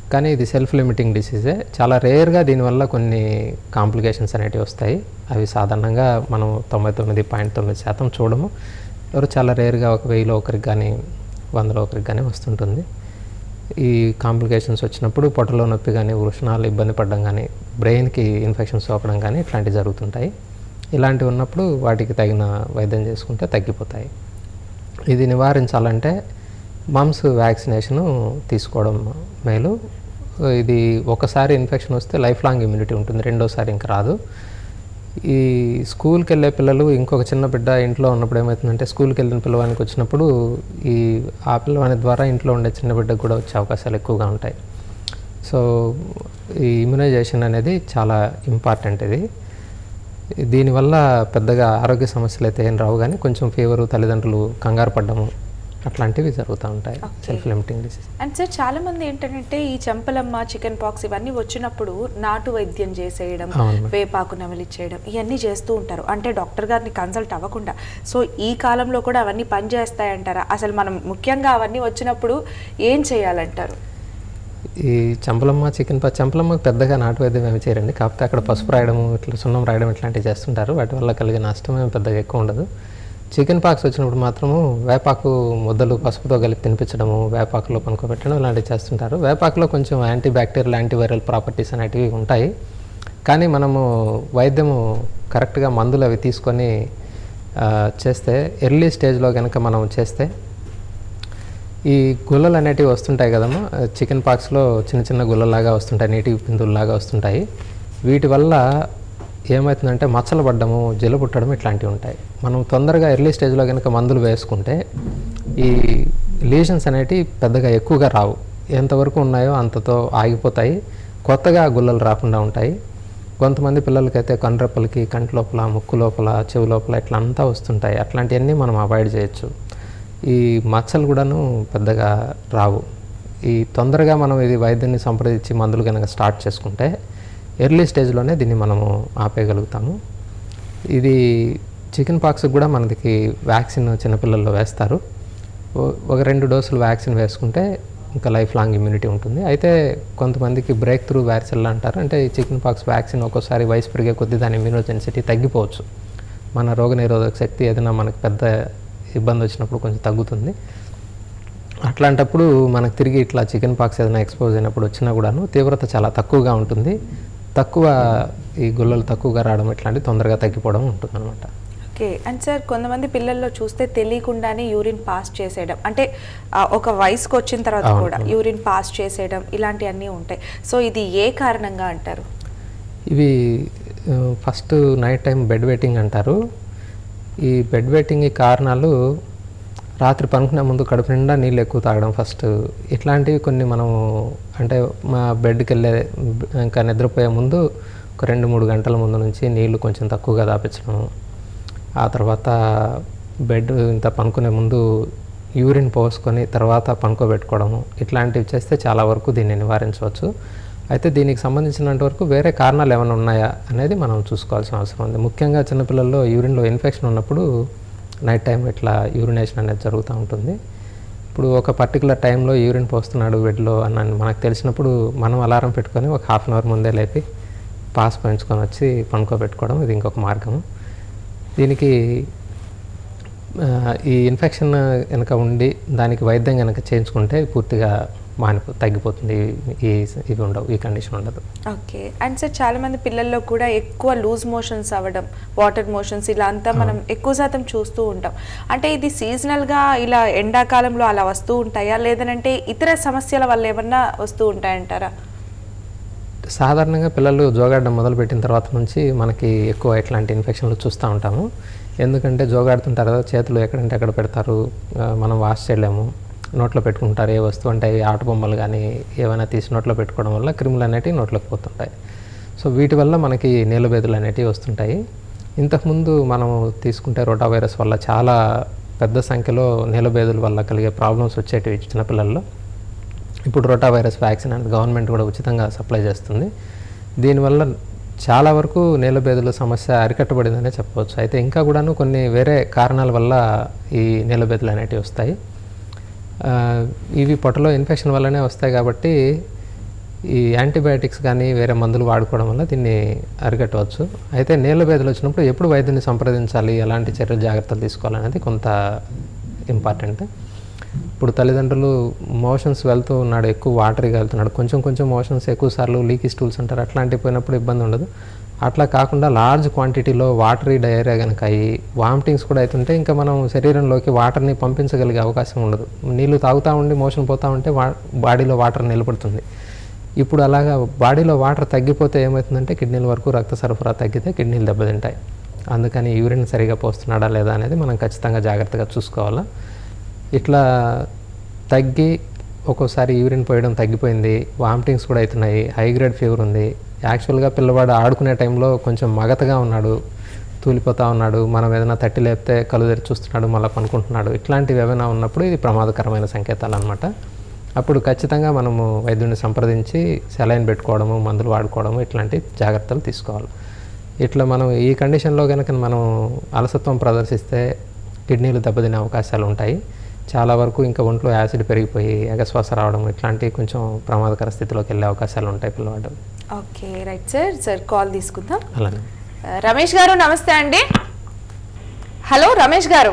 కానీ ఇది సెల్ఫ్ లిమిటింగ్ డిసీజే. చాలా రేర్గా దీనివల్ల కొన్ని కాంప్లికేషన్స్ అనేటివి వస్తాయి. అవి సాధారణంగా మనం తొంభై తొమ్మిది పాయింట్ తొమ్మిది శాతం చూడము. ఎవరు చాలా రేర్గా ఒక వెయ్యిలో ఒకరికి కానీ వందలో ఒకరికి కానీ వస్తుంటుంది. ఈ కాంప్లికేషన్స్ వచ్చినప్పుడు పొట్టలో నొప్పి కానీ, వృషణాలు ఇబ్బంది పడడం కానీ, బ్రెయిన్కి ఇన్ఫెక్షన్స్ సోకడం కానీ ఇట్లాంటివి జరుగుతుంటాయి. ఇలాంటివి ఉన్నప్పుడు వాటికి తగిన వైద్యం చేసుకుంటే తగ్గిపోతాయి. ఇది నివారించాలంటే మమ్స్ వ్యాక్సినేషను తీసుకోవడం మేలు. ఇది ఒకసారి ఇన్ఫెక్షన్ వస్తే లైఫ్ లాంగ్ ఇమ్యూనిటీ ఉంటుంది, రెండోసారి ఇంకా రాదు. ఈ స్కూల్కి వెళ్ళే పిల్లలు, ఇంకొక చిన్న బిడ్డ ఇంట్లో ఉన్నప్పుడు ఏమవుతుందంటే స్కూల్కి వెళ్ళిన పిల్లవానికి వచ్చినప్పుడు ఈ ఆ పిల్లవాని ద్వారా ఇంట్లో ఉండే చిన్న బిడ్డకు కూడా వచ్చే అవకాశాలు ఎక్కువగా ఉంటాయి. సో ఈ ఇమ్యునైజేషన్ అనేది చాలా ఇంపార్టెంట్. ఇది దీనివల్ల పెద్దగా ఆరోగ్య సమస్యలు అయితే ఏం రావు, కానీ కొంచెం ఫీవరు, తల్లిదండ్రులు కంగారు పడ్డము అట్లాంటివి జరుగుతూ ఉంటాయి. Self limiting disease. And sir చాలామంది ఏంటంటే ఈ చెంపలమ్మ, చికెన్ పాక్స్ ఇవన్నీ వచ్చినప్పుడు నాటు వైద్యం చేసేయడం, వేపాకు నమిలిచ్చేయడం ఇవన్నీ చేస్తూ ఉంటారు, అంటే డాక్టర్ గారిని కన్సల్ట్ అవ్వకుండా. సో ఈ కాలంలో కూడా అవన్నీ పనిచేస్తాయంటారా? అసలు మనం ముఖ్యంగా అవన్నీ వచ్చినప్పుడు ఏం చేయాలంటారు? ఈ చెంపలమ్మ, చికెన్ పాక్స్, చెంపలమ్మకు పెద్దగా నాటు వైద్యం ఏమి చేయరండి. కాకపోతే అక్కడ పసుపు రాయడం, ఇట్లా సున్నం రాయడం ఇట్లాంటివి చేస్తుంటారు. వాటి వల్ల కలిగే నష్టం ఏమి పెద్దగా ఎక్కువ ఉండదు. చికెన్ పాక్స్ వచ్చినప్పుడు మాత్రము వేపాకు ముద్దలు పసుపుతో కలిపి తినిపించడము, వేపాకులో పనుకోబెట్టడం ఇలాంటివి చేస్తుంటారు. వేపాకులో కొంచెం యాంటీ బ్యాక్టీరియల్, యాంటీవైరల్ ప్రాపర్టీస్ అనేటివి ఉంటాయి. కానీ మనము వైద్యము కరెక్ట్గా మందులు అవి తీసుకొని చేస్తే, ఎర్లీ స్టేజ్లో కనుక మనం చేస్తే, ఈ గుల్లలు అనేటివి వస్తుంటాయి కదమ్మా, చికెన్ పాక్స్లో చిన్న చిన్న గుల్లలాగా వస్తుంటాయి, నీటి బిందువులాగా వస్తుంటాయి. వీటి వల్ల ఏమవుతుందంటే మచ్చలు పడ్డము, జల పుట్టడం ఇట్లాంటివి ఉంటాయి. మనం తొందరగా ఎర్లీ స్టేజ్లో కనుక మందులు వేసుకుంటే ఈ లీజన్స్ అనేటివి పెద్దగా ఎక్కువగా రావు, ఎంతవరకు ఉన్నాయో అంతతో ఆగిపోతాయి, కొత్తగా గుల్లలు రాకుండా ఉంటాయి. కొంతమంది పిల్లలకైతే కనురెప్పలకి, కంటి లోపల, ముక్కు లోపల, చెవి లోపల ఇట్లా అంతా వస్తుంటాయి. అట్లాంటివన్నీ మనం అవాయిడ్ చేయొచ్చు. ఈ మచ్చలు కూడాను పెద్దగా రావు. ఈ తొందరగా మనం ఇది వైద్యాన్ని సంప్రదించి మందులు కనుక స్టార్ట్ చేసుకుంటే ఎర్లీ స్టేజ్లోనే దీన్ని మనము ఆపేయగలుగుతాము. ఇది చికెన్ పాక్స్కి కూడా మనకి వ్యాక్సిన్ చిన్నపిల్లల్లో వేస్తారు. ఒక రెండు డోసులు వ్యాక్సిన్ వేసుకుంటే ఇంకా లైఫ్ లాంగ్ ఇమ్యూనిటీ ఉంటుంది. అయితే కొంతమందికి బ్రేక్ త్రూ వ్యాక్సిన్లు అంటారు, అంటే ఈ చికెన్ పాక్స్ వ్యాక్సిన్ ఒక్కోసారి వయసు పెరిగే కొద్దీ దాని ఇమ్యూనోజెన్సిటీ తగ్గిపోవచ్చు. మన రోగనిరోధక శక్తి ఏదైనా మనకు పెద్ద ఇబ్బంది వచ్చినప్పుడు కొంచెం తగ్గుతుంది. అట్లాంటప్పుడు మనకు తిరిగి ఇట్లా చికెన్ పాక్స్ ఏదైనా ఎక్స్పోజ్ అయినప్పుడు వచ్చినా కూడాను తీవ్రత చాలా తక్కువగా ఉంటుంది. తక్కువ ఈ గుల్లలు తక్కువగా రావడం ఇట్లాంటివి తొందరగా తగ్గిపోవడం ఉంటుంది అనమాట. ఓకే. అండ్ సార్ కొంతమంది పిల్లల్లో చూస్తే తెలియకుండానే యూరిన్ పాస్ చేసేయడం, అంటే ఒక వయసుకు వచ్చిన తర్వాత కూడా యూరిన్ పాస్ చేసేయడం ఇలాంటివన్నీ ఉంటాయి. సో ఇది ఏ కారణంగా అంటారు? ఇవి first night time bed wetting అంటారు. ఈ బెడ్ వెయిటింగ్ కారణాలు రాత్రి పనుకునే ముందు కడుపు నిండా నీళ్ళు ఎక్కువ తాగడం ఫస్ట్. ఇట్లాంటివి కొన్ని మనం అంటే మా బెడ్కి వెళ్ళే ఇంకా నిద్రపోయే ముందు ఒక రెండు మూడు గంటల ముందు నుంచి నీళ్లు కొంచెం తక్కువగా తాపించడం, ఆ తర్వాత బెడ్ ఇంత పనుకునే ముందు యూరిన్ పోసుకొని తర్వాత పనుకోబెట్టుకోవడము, ఇట్లాంటివి చేస్తే చాలా వరకు దీన్ని నివారించవచ్చు. అయితే దీనికి సంబంధించినంత వరకు వేరే కారణాలు ఏమైనా ఉన్నాయా అనేది మనం చూసుకోవాల్సిన అవసరం ఉంది. ముఖ్యంగా చిన్నపిల్లల్లో యూరిన్లో ఇన్ఫెక్షన్ ఉన్నప్పుడు నైట్ టైం ఇట్లా యూరినేషన్ అనేది జరుగుతూ ఉంటుంది. ఇప్పుడు ఒక పర్టికులర్ టైంలో యూరిన్ పోస్తున్నాడు బెడ్లో అని మనకు తెలిసినప్పుడు మనం అలారం పెట్టుకొని ఒక హాఫ్ అన్ అవర్ ముందే లేపి పాస్ పెంచుకొని వచ్చి పనుకోబెట్టుకోవడం ఇది ఇంకొక మార్గము. దీనికి ఈ ఇన్ఫెక్షన్ కనుక ఉండి దానికి వైద్యం కనుక చేయించుకుంటే పూర్తిగా మానిపో తగ్గిపోతుంది. ఈ ఇవి ఉండవు, ఈ కండిషన్ ఉండదు. ఓకే. అండ్ సార్ చాలామంది పిల్లల్లో కూడా ఎక్కువ లూజ్ మోషన్స్ అవ్వడం, వాటర్ మోషన్స్ ఇలా అంతా మనం ఎక్కువ శాతం చూస్తూ ఉంటాం. అంటే ఇది సీజనల్గా ఇలా ఎండాకాలంలో అలా వస్తూ ఉంటాయా, లేదనంటే ఇతర సమస్యల వల్ల ఏమన్నా వస్తూ ఉంటాయంటారా? సాధారణంగా పిల్లలు జోగాడడం మొదలుపెట్టిన తర్వాత నుంచి మనకి ఎక్కువ ఇట్లాంటి ఇన్ఫెక్షన్లు చూస్తూ ఉంటాము. ఎందుకంటే జోగాడుతుంటారు కదా, చేతులు ఎక్కడంటే ఎక్కడ పెడతారు, మనం వాష్ చేయలేము, నోట్లో పెట్టుకుంటారు. ఏ వస్తువు అంటే ఆట బొమ్మలు కానీ ఏమైనా తీసి నోట్లో పెట్టుకోవడం వల్ల క్రిములు అనేటివి నోట్లోకి పోతుంటాయి. సో వీటి వల్ల మనకి నీలబేదులు అనేటివి వస్తుంటాయి. ఇంతకుముందు మనం తీసుకుంటే రోటా వైరస్ వల్ల చాలా పెద్ద సంఖ్యలో నీలబేదుల వల్ల కలిగే ప్రాబ్లమ్స్ వచ్చేటివి చిన్నపిల్లల్లో. ఇప్పుడు రోటా వైరస్ వ్యాక్సిన్ అనేది గవర్నమెంట్ కూడా ఉచితంగా సప్లై చేస్తుంది. దీనివల్ల చాలా వరకు నీలబేదుల సమస్య అరికట్టబడిందనే చెప్పవచ్చు. అయితే ఇంకా కూడాను కొన్ని వేరే కారణాల వల్ల ఈ నీలబేదులు అనేటివి వస్తాయి. ఇవి పొట్టలో ఇన్ఫెక్షన్ వల్లనే వస్తాయి కాబట్టి ఈ యాంటీబయాటిక్స్ కానీ వేరే మందులు వాడుకోవడం వల్ల దీన్ని అరికట్టవచ్చు. అయితే నీళ్ళ భేదలు వచ్చినప్పుడు ఎప్పుడు వైద్యుని సంప్రదించాలి, ఎలాంటి చర్యలు జాగ్రత్తలు తీసుకోవాలనేది కొంత ఇంపార్టెంట్. ఇప్పుడు తల్లిదండ్రులు మోషన్స్ వెళ్తూ ఉన్నాడు, ఎక్కువ వాటరీగా వెళ్తున్నాడు, కొంచెం కొంచెం మోషన్స్ ఎక్కువ సార్లు లీకీ స్టూల్స్ అంటారు, అట్లాంటివి పోయినప్పుడు ఇబ్బంది ఉండదు. అట్లా కాకుండా లార్జ్ క్వాంటిటీలో వాటరీ డయేరియా కనుక అయ్యి వామిటింగ్స్ కూడా అవుతుంటే ఇంకా మనం శరీరంలోకి వాటర్ని పంపించగలిగే అవకాశం ఉండదు. నీళ్లు తాగుతూ ఉండి మోషన్ పోతూ ఉంటే వా బాడీలో వాటర్ నిలబడుతుంది. ఇప్పుడు అలాగా బాడీలో వాటర్ తగ్గిపోతే ఏమవుతుందంటే కిడ్నీల వరకు రక్త సరఫరా తగ్గితే కిడ్నీలు దెబ్బతింటాయి. అందుకని యూరిన్ సరిగా పోస్తున్నాడా లేదా అనేది మనం ఖచ్చితంగా జాగ్రత్తగా చూసుకోవాలా. ఇట్లా తగ్గి ఒక్కోసారి యూరిన్ పోయడం తగ్గిపోయింది, వామిటింగ్స్ కూడా అవుతున్నాయి, హై గ్రేడ్ ఫీవర్ ఉంది, యాక్చువల్గా పిల్లవాడు ఆడుకునే టైంలో కొంచెం మగతగా ఉన్నాడు, తూలిపోతూ ఉన్నాడు, మనం ఏదైనా తట్టి లేపితే కళ్ళు తెరిచి చూస్తున్నాడు, మళ్ళీ పనుకుంటున్నాడు, ఇట్లాంటివి ఏమైనా ఉన్నప్పుడు ఇది ప్రమాదకరమైన సంకేతాలు అనమాట. అప్పుడు ఖచ్చితంగా మనము వైద్యుడిని సంప్రదించి సెలైన్ పెట్టుకోవడము, మందులు వాడుకోవడము, ఇట్లాంటి జాగ్రత్తలు తీసుకోవాలి. ఇట్లా మనం ఈ కండిషన్లో కనుక మనం అలసత్వం ప్రదర్శిస్తే కిడ్నీలు దెబ్బతినే అవకాశాలు ఉంటాయి. చాలా వరకు ఇంకా ఒంట్లో యాసిడ్ పెరిగిపోయి ఎగశ్వాస రావడం, ఇట్లాంటి కొంచెం ప్రమాదకర స్థితిలోకి వెళ్ళే అవకాశాలు ఉంటాయి పిల్లవాడు. Okay right sir. Sir call తీసుకుందాం. అలానే రమేష్ గారు నమస్తే అండి. హలో రమేష్ గారు.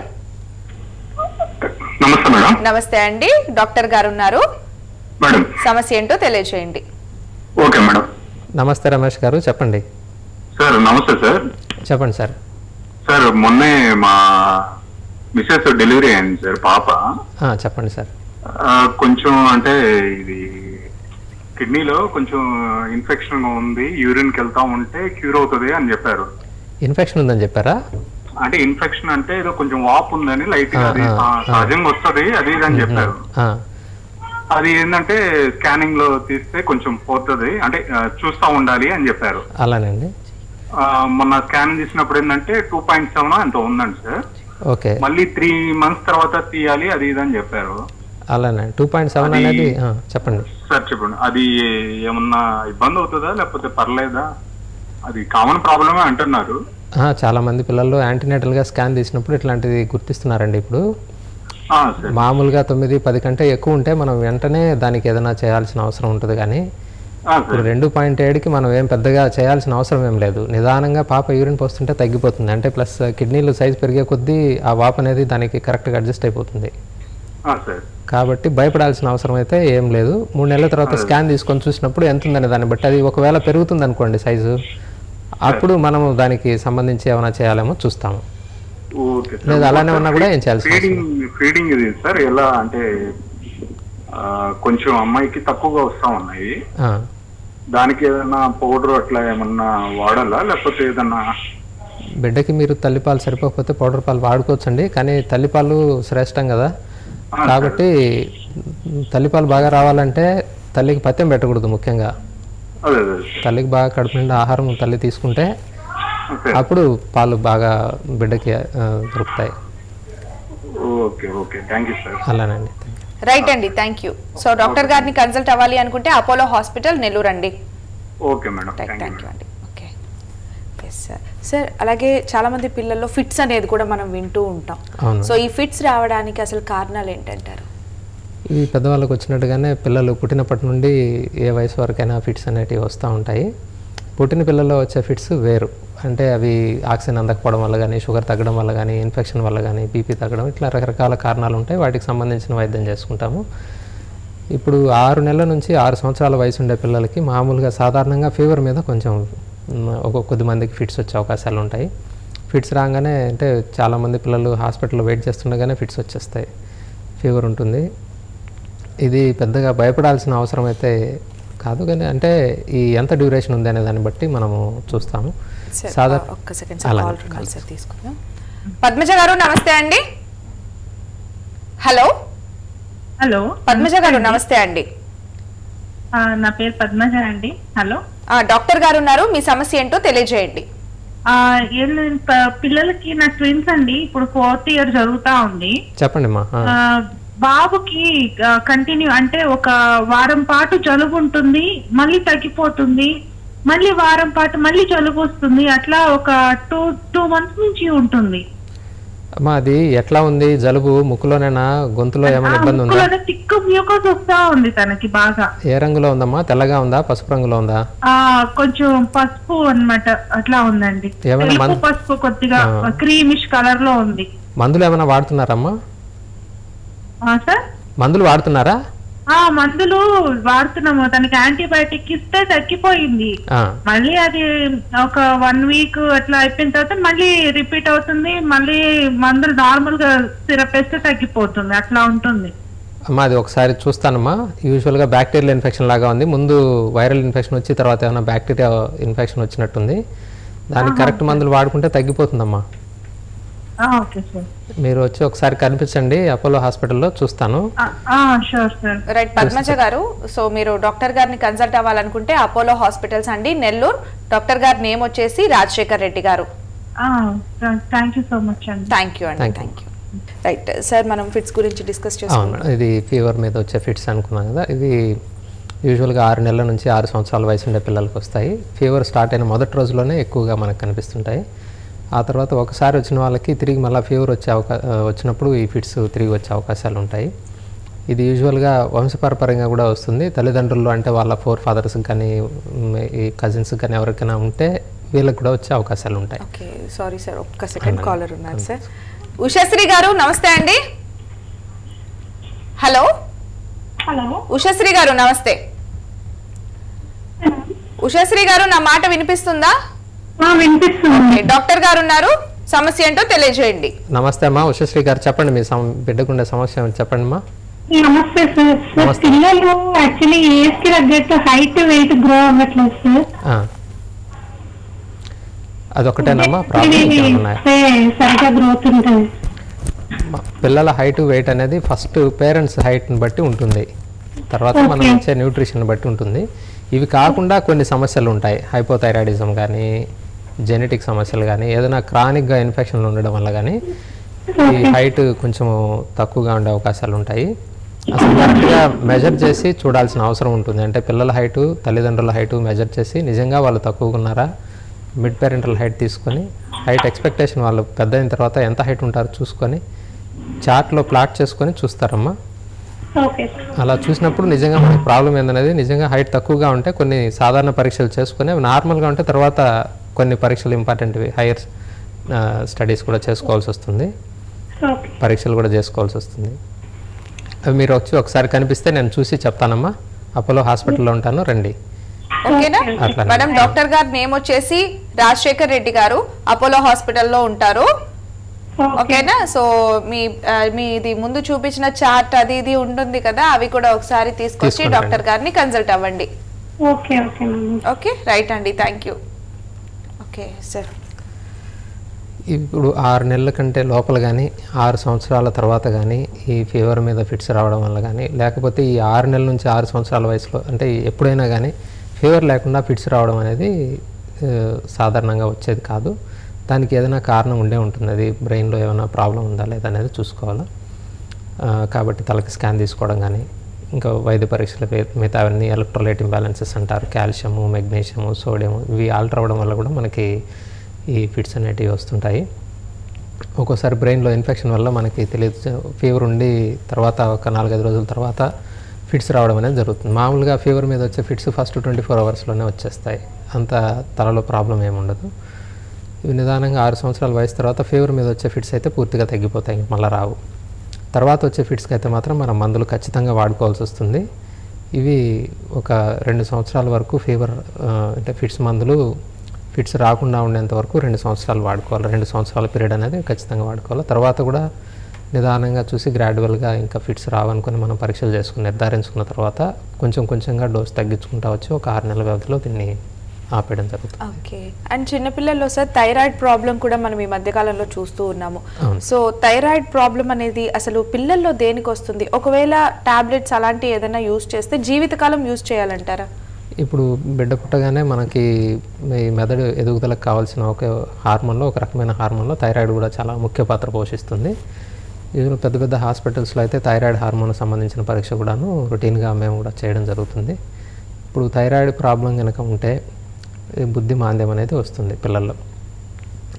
నమస్తే మేడం. నమస్తే అండి, డాక్టర్ గారు ఉన్నారు, మేడం సమస్య ఏంటో తెలియజేయండి. Okay madam. నమస్తే రమేష్ గారు, చెప్పండి. సార్ నమస్తే సార్. చెప్పండి సార్. సార్ మొన్నే మా మిసెస్ డెలివరీ అయింది సార్, పాప. చెప్పండి సార్. కొంచెం అంటే ఇది కిడ్నీలో కొంచెం ఇన్ఫెక్షన్ ఉంది, యూరిన్కి వెళ్తా ఉంటే క్యూర్ అవుతుంది అని చెప్పారు. ఇన్ఫెక్షన్ ఉందని చెప్పారా? అంటే ఇన్ఫెక్షన్ అంటే ఏదో కొంచెం వాపు ఉందని లైట్ గా అది సహజంగా వస్తుంది అది ఇది అని చెప్పారు. అది ఏంటంటే స్కానింగ్ లో తీస్తే కొంచెం పోతుంది, అంటే చూస్తా ఉండాలి అని చెప్పారు. అలానండి. మొన్న స్కాన్ చేసినప్పుడు ఏంటంటే టూ పాయింట్ సెవెన్ ఎంతో ఉందండి సార్. ఓకే. మళ్ళీ త్రీ మంత్స్ తర్వాత తీయాలి అది ఇది అని చెప్పారు. అలానే టూ పాయింట్ సెవెన్ అనేది చెప్పండి సార్. చెప్పండి, అది ఏమన్నా ఇబ్బంది అవుతుందా లేకపోతే పర్లేదా? అది కామన్ ప్రాబ్లమే అంటున్నారు. చాలా మంది పిల్లల్లో యాంటీనేటల్గా స్కాన్ తీసినప్పుడు ఇట్లాంటిది గుర్తిస్తున్నారండి. ఇప్పుడు మామూలుగా తొమ్మిది పది కంటే ఎక్కువ ఉంటే మనం వెంటనే దానికి ఏదైనా చేయాల్సిన అవసరం ఉంటుంది, కానీ ఇప్పుడు రెండు పాయింట్ ఏడుకి మనం ఏం పెద్దగా చేయాల్సిన అవసరం ఏం లేదు. నిదానంగా పాప యూరిన్ పోస్తుంటే తగ్గిపోతుంది, అంటే ప్లస్ కిడ్నీలు సైజ్ పెరిగే కొద్దీ ఆ వాపు అనేది దానికి కరెక్ట్గా అడ్జస్ట్ అయిపోతుంది. కాబట్టి భయపడాల్సిన అవసరం అయితే ఏం లేదు. మూడు నెలల తర్వాత స్కాన్ తీసుకొని చూసినప్పుడు ఎంత ఉందనే దాన్ని బట్టి, అది ఒకవేళ పెరుగుతుంది అనుకోండి సైజు, అప్పుడు మనము దానికి సంబంధించి ఏమైనా చేయాలేమో చూస్తాము. లేదా అలానే ఉన్నా కూడా ఏం చేయాల్సి ఫీడింగ్ ఇది సార్ ఎలా అంటే కొంచెం అమ్మాయికి తక్కువగా వస్తా ఉన్నాయి, దానికి ఏదైనా పౌడర్ అట్లా ఏమన్నా వాడాలా లేకపోతే ఏదన్నా? బిడ్డకి మీరు తల్లిపాలు సరిపోకపోతే పౌడర్ పాలు వాడుకోవచ్చండి, కానీ తల్లిపాలు శ్రేష్టం కదా. కాబట్టి తల్లిపాలు బాగా రావాలంటే తల్లికి పత్యం పెట్టకూడదు. ముఖ్యంగా తల్లికి బాగా కడుపు నిండా ఆహారం తల్లి తీసుకుంటే అప్పుడు పాలు బాగా బిడ్డకి దొరుకుతాయి. అలానండి. రైట్ అండి, థ్యాంక్ యూ. సో డాక్టర్ గారిని కన్సల్ట్ అవ్వాలి అనుకుంటే అపోలో హాస్పిటల్ నెల్లూరు అండి. ఓకే మేడం, థ్యాంక్ యూ అండి. Okay yes sir. సార్ అలాగే చాలా మంది పిల్లల్లో ఫిట్స్ అనేది కూడా మనం వింటూ ఉంటాం. సో ఈ ఫిట్స్ రావడానికి అసలు కారణాలు ఏంటంటారు? ఈ పెద్దవాళ్ళకి వచ్చినట్టుగానే పిల్లలు పుట్టినప్పటి నుండి ఏ వయసు వరకైనా ఫిట్స్ అనేటివి వస్తూ ఉంటాయి. పుట్టిన పిల్లల్లో వచ్చే ఫిట్స్ వేరు, అంటే అవి ఆక్సిజన్ అందకపోవడం వల్ల కానీ, షుగర్ తగ్గడం వల్ల కానీ, ఇన్ఫెక్షన్ వల్ల కానీ, బీపీ తగ్గడం, ఇట్లా రకరకాల కారణాలు ఉంటాయి. వాటికి సంబంధించిన వైద్యం చేసుకుంటాము. ఇప్పుడు ఆరు నెలల నుంచి ఆరు సంవత్సరాల వయసు ఉండే పిల్లలకి మామూలుగా సాధారణంగా ఫీవర్ మీద కొంచెం ఒక కొద్ది మందికి ఫిట్స్ వచ్చే అవకాశాలు ఉంటాయి. ఫిట్స్ రాగానే అంటే చాలామంది పిల్లలు హాస్పిటల్లో వెయిట్ చేస్తుండగానే ఫిట్స్ వచ్చేస్తాయి, ఫీవర్ ఉంటుంది. ఇది పెద్దగా భయపడాల్సిన అవసరం అయితే కాదు, కానీ అంటే ఈ ఎంత డ్యూరేషన్ ఉంది అనే దాన్ని బట్టి మనము చూస్తాము. పద్మజ గారు నమస్తే అండి. హలో హలో పద్మజ గారు నమస్తే అండి. నా పేరు పద్మజ అండి. హలో డాక్టర్ గారు ఉన్నారు, మీ సమస్య ఏంటో తెలియజేయండి. పిల్లలకి నా ట్విన్స్ అండి, ఇప్పుడు ఫోర్త్ ఇయర్ జరుగుతా ఉంది. చెప్పండి మా. బాబుకి కంటిన్యూ అంటే ఒక వారం పాటు జలుబు ఉంటుంది, మళ్ళీ తగ్గిపోతుంది, మళ్ళీ వారం పాటు మళ్ళీ జలుబు వస్తుంది, అట్లా ఒక టూ టూ మంత్స్ నుంచి ఉంటుంది. అమ్మా అది ఎట్లా ఉంది? జలుబు ముక్కులోనేనా, గొంతులో ఏమైనా ఇబ్బంది ఉందా? తిక్కు మ్యూకస్ వస్తా ఉంది తనకి బాగా. ఏ రంగులో ఉందమ్మా? తెల్లగా ఉందా, పసుపు రంగులో ఉందా? కొంచెం పసుపు అన్నమాట అట్లా ఉందండి. ఏమైనా పసుపు కొద్దిగా క్రీమిష్ కలర్ లో ఉంది. మందులు ఏమైనా వాడుతున్నారమ్మా? సార్ మందులు వాడుతున్నారా? ఆ మందులు వాడుతున్నాము. తనకి యాంటీబయాటిక్ ఇస్తే తగ్గిపోయింది. మళ్ళీ అది ఒక వన్ వీక్ అట్లా అయిపోయిన తర్వాత మళ్ళీ రిపీట్ అవుతుంది. మళ్ళీ మందులు నార్మల్ గా సిరప్ వేస్తే తగ్గిపోతుంది. అట్లా ఉంటుంది. అమ్మా అది ఒకసారి చూస్తానమ్మా. యూజువల్గా బ్యాక్టీరియల్ ఇన్ఫెక్షన్ లాగా ఉంది. ముందు వైరల్ ఇన్ఫెక్షన్ వచ్చి తర్వాత ఏమైనా బ్యాక్టీరియా ఇన్ఫెక్షన్ వచ్చినట్టుంది. దానికి కరెక్ట్ మందులు వాడుకుంటే తగ్గిపోతుందమ్మా. మీరు వచ్చి ఒకసారి కనిపించండి అపోలో హాస్పిటల్లో, చూస్తాను. రైట్ పద్మజ గారు, సో మీరు డాక్టర్ గారిని కన్సల్ట్ అవ్వాలనుకుంటే అపోలో హాస్పిటల్స్ అండి, నెల్లూరు. డాక్టర్ గారి నేమ్ వచ్చేసి Rajasekhar Reddy garu. Thank you so much అండి. థ్యాంక్ యూ అండి. Thank you. రైట్ సార్, మనం ఫిట్స్ గురించి డిస్కస్ చేసుకున్నాం. ఇది ఫీవర్ మీద వచ్చే ఫిట్స్ అనుకున్నాం కదా. ఇది యూజువల్గా ఆరు నెలల నుంచి ఆరు సంవత్సరాల వయసు ఉండే పిల్లలకు వస్తాయి. ఫీవర్ స్టార్ట్ అయిన మొదటి రోజులోనే ఎక్కువగా మనకు కనిపిస్తుంటాయి. ఆ తర్వాత ఒకసారి వచ్చిన వాళ్ళకి తిరిగి మళ్ళీ ఫీవర్ వచ్చే అవకా వచ్చినప్పుడు ఈ ఫిట్స్ తిరిగి వచ్చే అవకాశాలు ఉంటాయి. ఇది యూజువల్గా వంశపరపరంగా కూడా వస్తుంది. తల్లిదండ్రులు అంటే వాళ్ళ ఫోర్ ఫాదర్స్కి కానీ ఈ కజిన్స్కి కానీ ఎవరికైనా ఉంటే వీళ్ళకి కూడా వచ్చే అవకాశాలు ఉంటాయి. ఓకే, సారీ సార్, ఒక్క సెకండ్ కాలర్ ఉన్నారు సార్. ఉషశ్రీ గారు నమస్తే అండి. హలో హలో ఉషశ్రీ గారు నమస్తే. ఉషశ్రీ గారు నా మాట వినిపిస్తుందా? వినిపిస్తుంది. డాక్టర్ గారు ఉన్నారు, సమస్య ఏంటో తెలియజేయండి. నమస్తే అమ్మా ఉషశ్రీ గారు, చెప్పండి మీ బిడ్డకుండే సమస్య చెప్పండి అమ్మా. నమస్తే సార్. పిల్లలు యాక్చువల్లీ ఏజ్ కి తగ్గట్టు హైట్ వెయిట్ గ్రో అవ్వట్లేదు సార్. అదొకటేనమ్మా ప్రాబ్లం? సరిగా గ్రోత్ ఉంటుంది. పిల్లల హైట్ వెయిట్ అనేది ఫస్ట్ పేరెంట్స్ హైట్ని బట్టి ఉంటుంది, తర్వాత మనం ఇచ్చే న్యూట్రిషన్ బట్టి ఉంటుంది. ఇవి కాకుండా కొన్ని సమస్యలు ఉంటాయి. హైపోథైరాయిడిజం కానీ, జెనెటిక్ సమస్యలు కానీ, ఏదైనా క్రానిక్గా ఇన్ఫెక్షన్లు ఉండడం వల్ల కానీ ఈ హైట్ కొంచెం తక్కువగా ఉండే అవకాశాలు ఉంటాయి. అసలు కరెక్ట్గా మెజర్ చేసి చూడాల్సిన అవసరం ఉంటుంది. అంటే పిల్లల హైటు, తల్లిదండ్రుల హైటు మెజర్ చేసి నిజంగా వాళ్ళు తక్కువగా ఉన్నారా, మిడ్ పేరెంటల్ హైట్ తీసుకొని హైట్ ఎక్స్పెక్టేషన్ వాళ్ళు పెద్ద అయిన తర్వాత ఎంత హైట్ ఉంటారో చూసుకొని చార్ట్లో ప్లాట్ చేసుకొని చూస్తారమ్మా. అలా చూసినప్పుడు నిజంగా మనకి ప్రాబ్లం ఏందనేది, నిజంగా హైట్ తక్కువగా ఉంటే కొన్ని సాధారణ పరీక్షలు చేసుకొని అవి నార్మల్గా ఉంటే తర్వాత కొన్ని పరీక్షలు ఇంపార్టెంట్వి హైయర్ స్టడీస్ కూడా చేసుకోవాల్సి వస్తుంది, పరీక్షలు కూడా చేసుకోవాల్సి వస్తుంది. అవి మీరు వచ్చి ఒకసారి కనిపిస్తే నేను చూసి చెప్తానమ్మా. అపోలో హాస్పిటల్లో ఉంటాను, రండి. ఓకేనా మేడం? డాక్టర్ గారి నేమ్ వచ్చేసి రాజశేఖర్ రెడ్డి గారు, అపోలో హాస్పిటల్లో ఉంటారు. ఓకేనా? సో మీ మీది ముందు చూపించిన చార్ట్ అది ఇది ఉంటుంది కదా, అవి కూడా ఒకసారి తీసుకొచ్చి డాక్టర్ గారిని కన్సల్ట్ అవ్వండి. ఓకే రైట్ అండి, థ్యాంక్ యూ. ఓకే సార్, ఇప్పుడు ఆరు నెలల కంటే లోపల కానీ ఆరు సంవత్సరాల తర్వాత కానీ ఈ ఫీవర్ మీద ఫిట్స్ రావడం వల్ల కానీ, లేకపోతే ఈ ఆరు నెలల నుంచి ఆరు సంవత్సరాల వయసులో అంటే ఎప్పుడైనా కానీ ఫీవర్ లేకుండా ఫిట్స్ రావడం అనేది సాధారణంగా వచ్చేది కాదు. దానికి ఏదైనా కారణం ఉండే ఉంటుంది. అది బ్రెయిన్లో ఏమైనా ప్రాబ్లం ఉందా లేదా అనేది చూసుకోవాలి. కాబట్టి తలకి స్కాన్ తీసుకోవడం కానీ, ఇంకా వైద్య పరీక్షలు మిగతా అవన్నీ ఎలక్ట్రోలైట్ ఇంబ్యాలెన్సెస్ అంటారు, కాల్షియము, మెగ్నీషియము, సోడియము, ఇవి ఆల్టర్ అవ్వడం వల్ల కూడా మనకి ఈ ఫిట్స్ అనేటివి వస్తుంటాయి. ఒక్కోసారి బ్రెయిన్లో ఇన్ఫెక్షన్ వల్ల మనకి తెలియదు, ఫీవర్ ఉండి తర్వాత ఒక నాలుగైదు రోజుల తర్వాత ఫిట్స్ రావడం అనేది జరుగుతుంది. మామూలుగా ఫీవర్ మీద వచ్చే ఫిట్స్ ఫస్ట్ ట్వంటీ ఫోర్ అవర్స్లోనే వచ్చేస్తాయి, అంత తలలో ప్రాబ్లం ఏమి ఉండదు. ఇవి నిదానంగా ఆరు సంవత్సరాల వయసు తర్వాత ఫీవర్ మీద వచ్చే ఫిట్స్ అయితే పూర్తిగా తగ్గిపోతాయి, మళ్ళీ రావు. తర్వాత వచ్చే ఫిట్స్కి అయితే మాత్రం మనం మందులు ఖచ్చితంగా వాడుకోవాల్సి వస్తుంది. ఇవి ఒక రెండు సంవత్సరాల వరకు ఫీవర్ అంటే ఫిట్స్ మందులు ఫిట్స్ రాకుండా ఉండేంత వరకు రెండు సంవత్సరాలు వాడుకోవాలి. రెండు సంవత్సరాల పీరియడ్ అనేది ఖచ్చితంగా వాడుకోవాలి. తర్వాత కూడా నిదానంగా చూసి గ్రాడ్యువల్గా ఇంకా ఫిట్స్ రావనుకొని మనం పరీక్షలు చేసుకుని నిర్ధారించుకున్న తర్వాత కొంచెం కొంచెంగా డోస్ తగ్గించుకుంటా వచ్చి ఒక ఆరు నెలల వ్యవధిలో దీన్ని ఆపేయడం జరుగుతుంది. ఓకే. అండ్ చిన్నపిల్లల్లో సార్ థైరాయిడ్ ప్రాబ్లం కూడా మనం ఈ మధ్యకాలంలో చూస్తూ ఉన్నాము. సో థైరాయిడ్ ప్రాబ్లం అనేది అసలు పిల్లల్లో దేనికి వస్తుంది? ఒకవేళ టాబ్లెట్స్ అలాంటి ఏదైనా యూజ్ చేస్తే జీవితకాలం యూజ్ చేయాలంటారా? ఇప్పుడు బిడ్డ పుట్టగానే మనకి ఈ మెదడు ఎదుగుదలకు కావాల్సిన ఒక హార్మోన్లో ఒక రకమైన హార్మోన్లో థైరాయిడ్ కూడా చాలా ముఖ్య పాత్ర పోషిస్తుంది. ఈరోజు పెద్ద పెద్ద హాస్పిటల్స్లో అయితే థైరాయిడ్ హార్మోన్ సంబంధించిన పరీక్ష కూడాను రొటీన్గా మేము కూడా చేయడం జరుగుతుంది. ఇప్పుడు థైరాయిడ్ ప్రాబ్లం కనుక ఉంటే బుద్ధి మాంద్యం అనేది వస్తుంది పిల్లల్లో.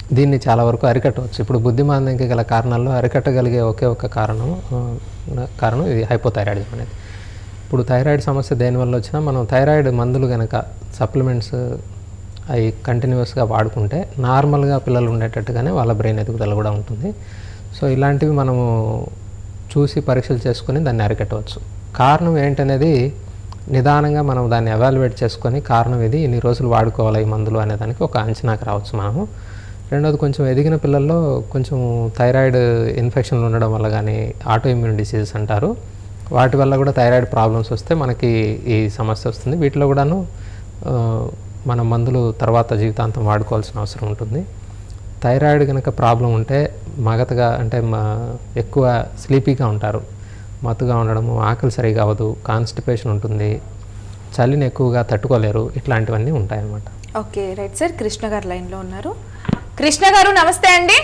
దీన్ని చాలా వరకు అరికట్టవచ్చు. ఇప్పుడు బుద్ధిమాంద్యంకి గల కారణాల్లో అరికట్టగలిగే ఒకే ఒక కారణం కారణం ఇది హైపోథైరాయిడిజం అనేది. ఇప్పుడు థైరాయిడ్ సమస్య దేనివల్ల వచ్చినా మనం థైరాయిడ్ మందులు కనుక సప్లిమెంట్స్ అవి కంటిన్యూస్గా వాడుకుంటే నార్మల్గా పిల్లలు ఉండేటట్టుగానే వాళ్ళ బ్రెయిన్ ఎదుగుదల కూడా ఉంటుంది. సో ఇలాంటివి మనము చూసి పరీక్షలు చేసుకొని దాన్ని అరికట్టవచ్చు. కారణం ఏంటనేది నిదానంగా మనం దాన్ని ఎవాల్యుయేట్ చేసుకొని కారణం ఇది ఇన్ని రోజులు వాడుకోవాలి ఈ మందులు అనే దానికి ఒక అంచనాకు రావచ్చు మనము. రెండోది కొంచెం ఎదిగిన పిల్లల్లో కొంచెం థైరాయిడ్ ఇన్ఫెక్షన్లు ఉండడం వల్ల కానీ ఆటో ఇమ్యూన్ డిసీజెస్ అంటారు, వాటి వల్ల కూడా థైరాయిడ్ ప్రాబ్లమ్స్ వస్తే మనకి ఈ సమస్య వస్తుంది. వీటిలో కూడాను మనం మందులు తర్వాత జీవితాంతం వాడుకోవాల్సిన అవసరం ఉంటుంది. థైరాయిడ్ కనుక ప్రాబ్లం ఉంటే మగతగా అంటే మా ఎక్కువ స్లీపీగా ఉంటారు, మత్తుగా ఉండడము, ఆకలి సరిగా అవ్వదు, కాన్స్టిపేషన్ ఉంటుంది, చలిని ఎక్కువగా తట్టుకోలేరు, ఇట్లాంటివన్నీ ఉంటాయన్నమాట. Okay right sir. కృష్ణ గారు లైన్లో ఉన్నారు. కృష్ణ గారు నమస్తే అండి.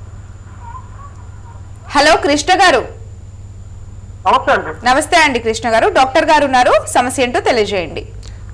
హలో కృష్ణ గారు. నమస్తే అండి కృష్ణ గారు. డాక్టర్ గారు ఉన్నారు, సమస్య ఏంటో తెలియజేయండి.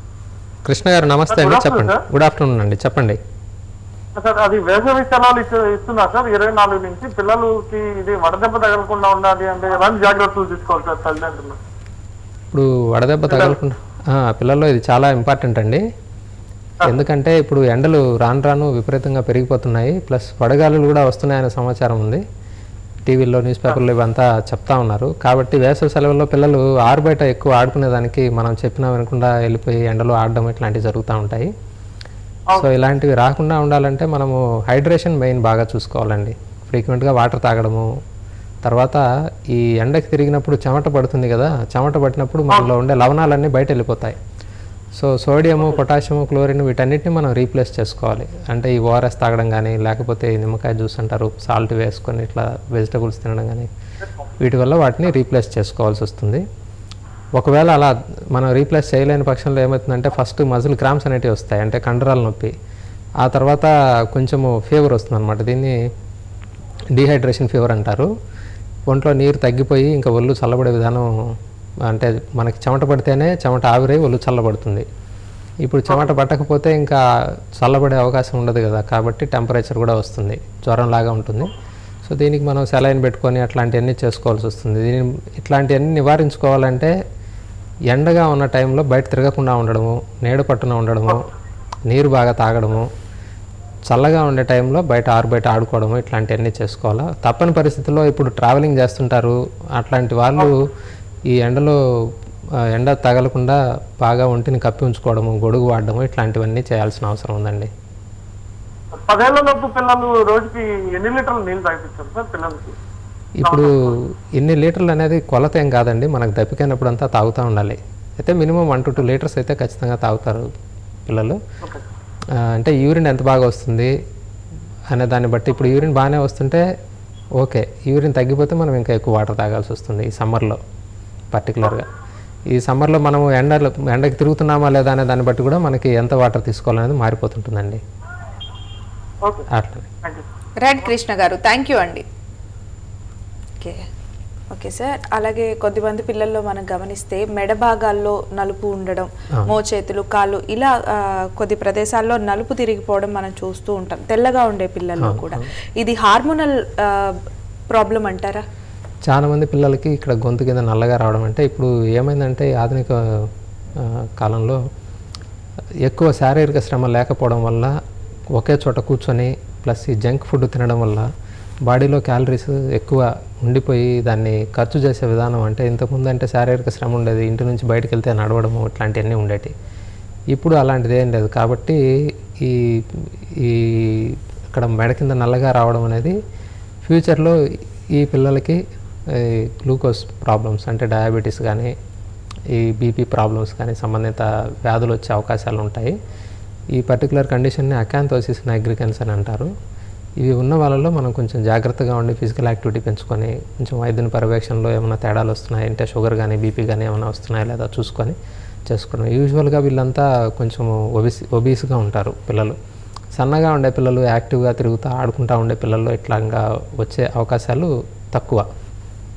కృష్ణ గారు నమస్తే అండి, చెప్పండి. గుడ్ ఆఫ్టర్నూన్ అండి, చెప్పండి. సార్ అది వేసవి సెలవులు ఇస్తున్నారు సార్ ఇరవై నాలుగు నుంచి. పిల్లలకి ఇది వడదెబ్బ తగలకుండా ఉండాలి అంటే ఎలాంటి జాగ్రత్తలు తీసుకోవాలి సార్ తల్లిదండ్రులు? ఇప్పుడు వడదెబ్బ తగలకుండా పిల్లల్లో ఇది చాలా ఇంపార్టెంట్ అండి. ఎందుకంటే ఇప్పుడు ఎండలు రాను రాను విపరీతంగా పెరిగిపోతున్నాయి, ప్లస్ వడగాలులు కూడా వస్తున్నాయనే సమాచారం ఉంది. టీవీలో న్యూస్ పేపర్లో ఇవంతా చెప్తా ఉన్నారు. కాబట్టి వేసవి సెలవుల్లో పిల్లలు ఆరు బయట ఎక్కువ ఆడుకునేదానికి మనం చెప్పినా వినకుండా వెళ్ళిపోయి ఎండలో ఆడడం ఇట్లాంటివి జరుగుతూ ఉంటాయి. సో ఇలాంటివి రాకుండా ఉండాలంటే మనము హైడ్రేషన్ మెయిన్ బాగా చూసుకోవాలండి. ఫ్రీక్వెంట్గా వాటర్ తాగడము, తర్వాత ఈ ఎండకి తిరిగినప్పుడు చెమట పడుతుంది కదా, చెమట పట్టినప్పుడు మనలో ఉండే లవణాలన్నీ బయట వెళ్ళిపోతాయి. సో సోడియము, పొటాషియము, క్లోరిన్ వీటన్నిటిని మనం రీప్లేస్ చేసుకోవాలి. అంటే ఈ ఓఆర్ఎస్ తాగడం కానీ, లేకపోతే నిమ్మకాయ జ్యూస్ అంటారు, సాల్ట్ వేసుకొని ఇట్లా వెజిటబుల్స్ తినడం కానీ, వీటి వల్ల వాటిని రీప్లేస్ చేసుకోవాల్సి వస్తుంది. ఒకవేళ అలా మనం రీప్లేస్ చేయలేని పక్షంలో ఏమవుతుందంటే ఫస్ట్ మజిల్ క్రాంప్స్ అనేటివి వస్తాయి, అంటే కండరాల నొప్పి. ఆ తర్వాత కొంచెము ఫీవర్ వస్తుంది అనమాట. దీన్ని డీహైడ్రేషన్ ఫీవర్ అంటారు. ఒంట్లో నీరు తగ్గిపోయి ఇంకా ఒళ్ళు చల్లబడే విధానం, అంటే మనకి చెమట పడితేనే చెమట ఆవిరై ఒళ్ళు చల్లబడుతుంది. ఇప్పుడు చెమట పట్టకపోతే ఇంకా చల్లబడే అవకాశం ఉండదు కదా, కాబట్టి టెంపరేచర్ కూడా వస్తుంది, జ్వరంలాగా ఉంటుంది. సో దీనికి మనం సెలైన్ పెట్టుకొని అట్లాంటివన్నీ చేసుకోవాల్సి వస్తుంది. దీన్ని ఇట్లాంటివన్నీ నివారించుకోవాలంటే ఎండగా ఉన్న టైంలో బయట తిరగకుండా ఉండడము, నీడ పట్టున ఉండడము, నీరు బాగా తాగడము, చల్లగా ఉండే టైంలో బయట ఆరు బయట ఆడుకోవడము, ఇట్లాంటివన్నీ చేసుకోవాలా. తప్పని పరిస్థితుల్లో ఇప్పుడు ట్రావెలింగ్ చేస్తుంటారు, అట్లాంటి వాళ్ళు ఈ ఎండలో ఎండ తగలకుండా బాగా ఒంటిని కప్పి ఉంచుకోవడము, గొడుగు వాడడము, ఇట్లాంటివన్నీ చేయాల్సిన అవసరం ఉందండి. పదేళ్లలోపు పిల్లలు రోజుకి ఎన్ని లీటర్లు నీళ్ళు తాగిస్తారు సార్ పిల్లలకి? ఇప్పుడు ఎన్ని లీటర్లు అనేది కొలత ఏం కాదండి, మనకు దప్పికైనప్పుడు అంతా తాగుతూ ఉండాలి. అయితే minimum one to two litres అయితే ఖచ్చితంగా తాగుతారు పిల్లలు. అంటే యూరిన్ ఎంత బాగా వస్తుంది అనే దాన్ని బట్టి, ఇప్పుడు యూరిన్ బాగానే వస్తుంటే ఓకే, యూరిన్ తగ్గిపోతే మనం ఇంకా ఎక్కువ వాటర్ తాగాల్సి వస్తుంది ఈ సమ్మర్లో పర్టికులర్గా. ఈ సమ్మర్లో మనము ఎండలు ఎండకి తిరుగుతున్నామా లేదా అనే దాన్ని బట్టి కూడా మనకి ఎంత వాటర్ తీసుకోవాలనేది మారిపోతుంటుందండి. అట్లా right Krishna garu, thank you అండి. Okay okay sir. అలాగే కొద్దిమంది పిల్లల్లో మనం గమనిస్తే మెడ భాగాల్లో నలుపు ఉండడం, మోచేతులు, కాళ్ళు, ఇలా కొద్ది ప్రదేశాల్లో నలుపు తిరిగిపోవడం మనం చూస్తూ ఉంటాం తెల్లగా ఉండే పిల్లల్లో కూడా. ఇది హార్మోనల్ ప్రాబ్లం అంటారా? చాలా మంది పిల్లలకి ఇక్కడ గొంతు కింద నల్లగా రావడం అంటే ఇప్పుడు ఏమైందంటే ఆధునిక కాలంలో ఎక్కువ శారీరక శ్రమ లేకపోవడం వల్ల ఒకే చోట కూర్చొని ప్లస్ ఈ జంక్ ఫుడ్ తినడం వల్ల బాడీలో క్యాలరీస్ ఎక్కువ ఉండిపోయి దాన్ని ఖర్చు చేసే విధానం, అంటే ఇంతకుముందు అంటే శారీరక శ్రమ ఉండేది, ఇంటి నుంచి బయటకు వెళ్తే నడవడము ఇట్లాంటివన్నీ ఉండేవి. ఇప్పుడు అలాంటిది ఏం లేదు. కాబట్టి ఈ ఈ ఇక్కడ మెడ కింద నల్లగా రావడం అనేది ఫ్యూచర్లో ఈ పిల్లలకి గ్లూకోజ్ ప్రాబ్లమ్స్ అంటే డయాబెటీస్ కానీ, ఈ బీపీ ప్రాబ్లమ్స్ కానీ సంబంధిత వ్యాధులు వచ్చే అవకాశాలు ఉంటాయి. ఈ పర్టికులర్ కండిషన్ని అకాంతోసిస్ నైగ్రికన్స్ అని అంటారు. ఇవి ఉన్న వాళ్ళలో మనం కొంచెం జాగ్రత్తగా ఉండి ఫిజికల్ యాక్టివిటీ పెంచుకొని, కొంచెం వైద్యుని పర్యవేక్షణలో ఏమైనా తేడాలు వస్తున్నాయి అంటే షుగర్ కానీ బీపీ కానీ ఏమైనా వస్తున్నాయా లేదా చూసుకొని చేసుకోవడం. యూజువల్గా వీళ్ళంతా కొంచెం ఒబిస్ ఒబీస్గా ఉంటారు పిల్లలు. సన్నగా ఉండే పిల్లలు, యాక్టివ్గా తిరుగుతూ ఆడుకుంటూ ఉండే పిల్లల్లో ఇట్లాగా వచ్చే అవకాశాలు తక్కువ.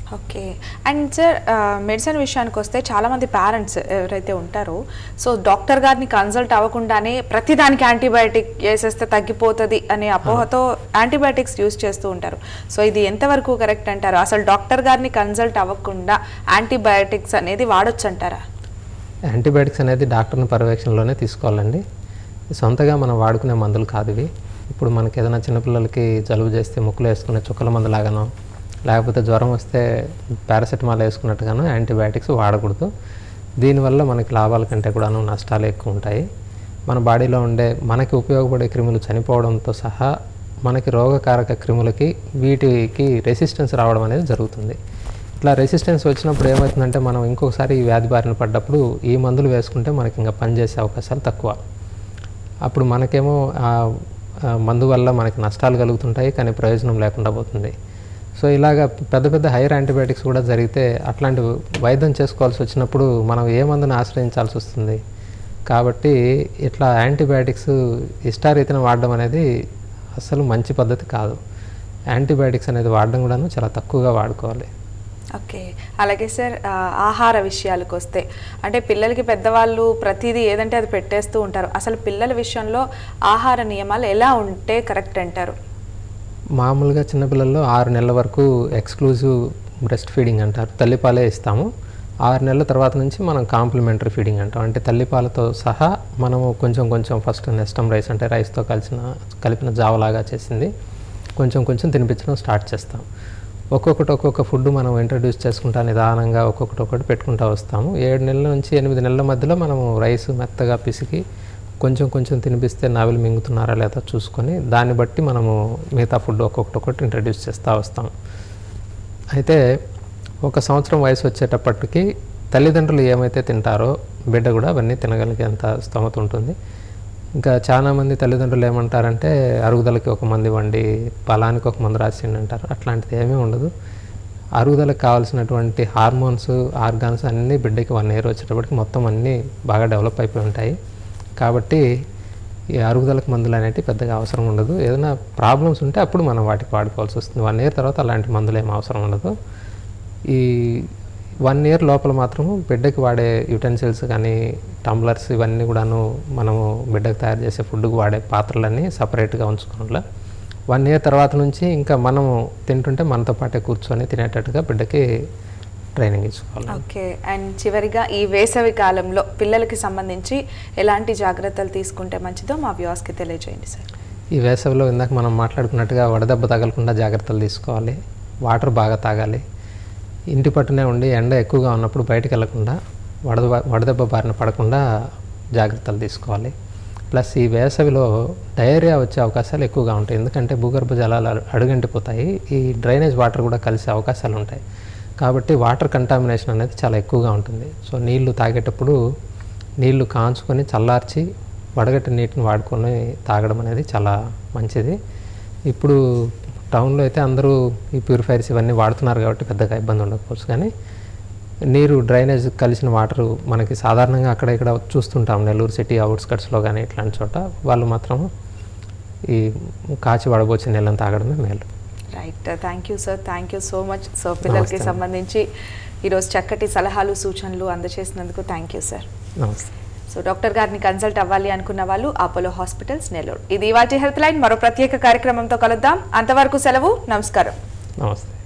ఓకే. అండ్ సార్ మెడిసిన్ విషయానికి వస్తే చాలామంది పేరెంట్స్ ఎవరైతే ఉంటారో సో డాక్టర్ గారిని కన్సల్ట్ అవ్వకుండానే ప్రతిదానికి యాంటీబయాటిక్ వేసేస్తే తగ్గిపోతుంది అనే అపోహతో యాంటీబయాటిక్స్ యూజ్ చేస్తూ ఉంటారు. సో ఇది ఎంతవరకు కరెక్ట్ అంటారు? అసలు డాక్టర్ గారిని కన్సల్ట్ అవ్వకుండా యాంటీబయాటిక్స్ అనేది వాడొచ్చు అంటారా? యాంటీబయాటిక్స్ అనేది డాక్టర్ని పర్యవేక్షణలోనే తీసుకోవాలండి. సొంతగా మనం వాడుకునే మందులు కాదు ఇవి. ఇప్పుడు మనకి ఏదైనా చిన్నపిల్లలకి జలుబు చేస్తే ముక్కులు వేసుకునే చుక్కల మందు లాగానో లేకపోతే జ్వరం వస్తే పారాసెటమాల్ వేసుకున్నట్టుగానో యాంటీబయాటిక్స్ వాడకూడదు. దీనివల్ల మనకి లాభాల కంటే కూడాను నష్టాలు ఎక్కువ ఉంటాయి. మన బాడీలో ఉండే మనకి ఉపయోగపడే క్రిములు చనిపోవడంతో సహా మనకి రోగకారక క్రిములకి వీటికి రెసిస్టెన్స్ రావడం అనేది జరుగుతుంది. ఇట్లా రెసిస్టెన్స్ వచ్చినప్పుడు ఏమవుతుందంటే మనం ఇంకొకసారి ఈ వ్యాధి బారిన పడ్డప్పుడు ఈ మందులు వేసుకుంటే మనకి ఇంకా పనిచేసే అవకాశాలు తక్కువ. అప్పుడు మనకేమో మందు వల్ల మనకి నష్టాలు కలుగుతుంటాయి, కానీ ప్రయోజనం లేకుండా పోతుంది. సో ఇలాగ పెద్ద పెద్ద హైయర్ యాంటీబయాటిక్స్ కూడా జరిగితే అట్లాంటి వైద్యం చేసుకోవాల్సి వచ్చినప్పుడు మనం ఏ మందుని ఆశ్రయించాల్సి వస్తుంది. కాబట్టి ఇట్లా యాంటీబయాటిక్స్ ఇష్టారీతిన వాడడం అనేది అసలు మంచి పద్ధతి కాదు. యాంటీబయాటిక్స్ అనేది వాడడం కూడాను చాలా తక్కువగా వాడుకోవాలి. ఓకే. అలాగే సార్ ఆహార విషయాలకు వస్తే అంటే పిల్లలకి పెద్దవాళ్ళు ప్రతిదీ ఏదంటే అది పెట్టేస్తూ ఉంటారు. అసలు పిల్లల విషయంలో ఆహార నియమాలు ఎలా ఉంటే కరెక్ట్ అంటారు? మామూలుగా చిన్నపిల్లల్లో ఆరు నెలల వరకు ఎక్స్క్లూజివ్ బ్రెస్ట్ ఫీడింగ్ అంటారు, తల్లిపాలే ఇస్తాము. ఆరు నెలల తర్వాత నుంచి మనం కాంప్లిమెంటరీ ఫీడింగ్ అంటాం. అంటే తల్లిపాలతో సహా మనము కొంచెం కొంచెం ఫస్ట్ నెస్టమ్ రైస్ అంటే రైస్తో కలిసిన కలిపిన జావలాగా చేసింది కొంచెం కొంచెం తినిపించడం స్టార్ట్ చేస్తాం. ఒక్కొక్కటి ఒక్కొక్క ఫుడ్ మనం ఇంట్రడ్యూస్ చేసుకుంటా నిదానంగా ఒక్కొక్కటి ఒక్కటి పెట్టుకుంటూ వస్తాము. ఏడు నెలల నుంచి ఎనిమిది నెలల మధ్యలో మనము రైస్ మెత్తగా పిసికి కొంచెం కొంచెం తినిపిస్తే నావెలు మింగుతున్నారా లేదా చూసుకొని దాన్ని బట్టి మనము మిగతా ఫుడ్ ఒక్కొక్కటి ఒక్కటి ఇంట్రడ్యూస్ చేస్తూ వస్తాం. అయితే ఒక సంవత్సరం వయసు వచ్చేటప్పటికి తల్లిదండ్రులు ఏమైతే తింటారో బిడ్డ కూడా అవన్నీ తినగలిగేంత స్తోమత ఉంటుంది. ఇంకా చాలామంది తల్లిదండ్రులు ఏమంటారంటే అరుగుదలకి ఒక మంది వండి బలానికి ఒక మందు రాసిండి అంటారు. అట్లాంటిది ఏమీ ఉండదు. అరుగుదలకు కావాల్సినటువంటి హార్మోన్స్ ఆర్గాన్స్ అన్నీ బిడ్డకి వన్ ఇయర్ వచ్చేటప్పటికి మొత్తం అన్నీ బాగా డెవలప్ అయిపోయి ఉంటాయి. కాబట్టి ఈ అరుగుదలకు మందులు అనేవి పెద్దగా అవసరం ఉండదు. ఏదైనా ప్రాబ్లమ్స్ ఉంటే అప్పుడు మనం వాటికి వాడుకోవాల్సి వస్తుంది. వన్ ఇయర్ తర్వాత అలాంటి మందులు ఏం అవసరం ఉండదు. ఈ వన్ ఇయర్ లోపల మాత్రము బిడ్డకి వాడే యుటెన్సిల్స్ కానీ టంబ్లర్స్ ఇవన్నీ కూడాను మనము బిడ్డకు తయారు చేసే ఫుడ్కి వాడే పాత్రలన్నీ సపరేట్గా ఉంచుకోవాలి. వన్ ఇయర్ తర్వాత నుంచి ఇంకా మనము తింటుంటే మనతో పాటే కూర్చొని తినేటట్టుగా బిడ్డకి ట్రైనింగ్ ఇచ్చుకోవాలి. ఓకే. అండ్ చివరిగా ఈ వేసవి కాలంలో పిల్లలకి సంబంధించి ఎలాంటి జాగ్రత్తలు తీసుకుంటే మంచిదో మా వ్యూవర్స్కి తెలియజేయండి సార్. ఈ వేసవిలో ఇందాక మనం మాట్లాడుకున్నట్టుగా వడదెబ్బ తగలకుండా జాగ్రత్తలు తీసుకోవాలి. వాటర్ బాగా తాగాలి. ఇంటి పట్టునే ఉండి ఎండ ఎక్కువగా ఉన్నప్పుడు బయటకు వెళ్లకుండా వడ వడదెబ్బ బారిన పడకుండా జాగ్రత్తలు తీసుకోవాలి. ప్లస్ ఈ వేసవిలో డయేరియా వచ్చే అవకాశాలు ఎక్కువగా ఉంటాయి. ఎందుకంటే భూగర్భ జలాలు అడుగంటిపోతాయి. ఈ డ్రైనేజ్ వాటర్ కూడా కలిసే అవకాశాలు ఉంటాయి. కాబట్టి వాటర్ కంటామినేషన్ అనేది చాలా ఎక్కువగా ఉంటుంది. సో నీళ్లు తాగేటప్పుడు నీళ్లు కాంచుకొని చల్లార్చి వడగట్టి నీటిని వాడుకొని తాగడం అనేది చాలా మంచిది. ఇప్పుడు టౌన్లో అయితే అందరూ ఈ ప్యూరిఫైర్స్ ఇవన్నీ వాడుతున్నారు కాబట్టి పెద్దగా ఇబ్బంది ఉండకపోవచ్చు. కానీ నీరు డ్రైనేజ్ కలిసిన వాటరు మనకి సాధారణంగా అక్కడ ఇక్కడ చూస్తుంటాం. నెల్లూరు సిటీ అవుట్స్కట్స్లో కానీ ఇట్లాంటి చోట వాళ్ళు మాత్రం ఈ కాచి వడబోచిన నీళ్ళని తాగడమే మేలు. Right. Thank you sir. Thank you so much. So పిల్లలకి సంబంధించి ఈరోజు చక్కటి సలహాలు సూచనలు అందజేసినందుకు థ్యాంక్ యూ సార్. నమస్తే. సో డాక్టర్ గారిని కన్సల్ట్ అవ్వాలి అనుకున్న వాళ్ళు అపోలో హాస్పిటల్స్ నెల్లూరు. ఇది ఇవాల్టి హెల్త్ లైన్. మరో ప్రత్యేక కార్యక్రమంతో కలుద్దాం. అంతవరకు సెలవు. నమస్కారం. నమస్తే.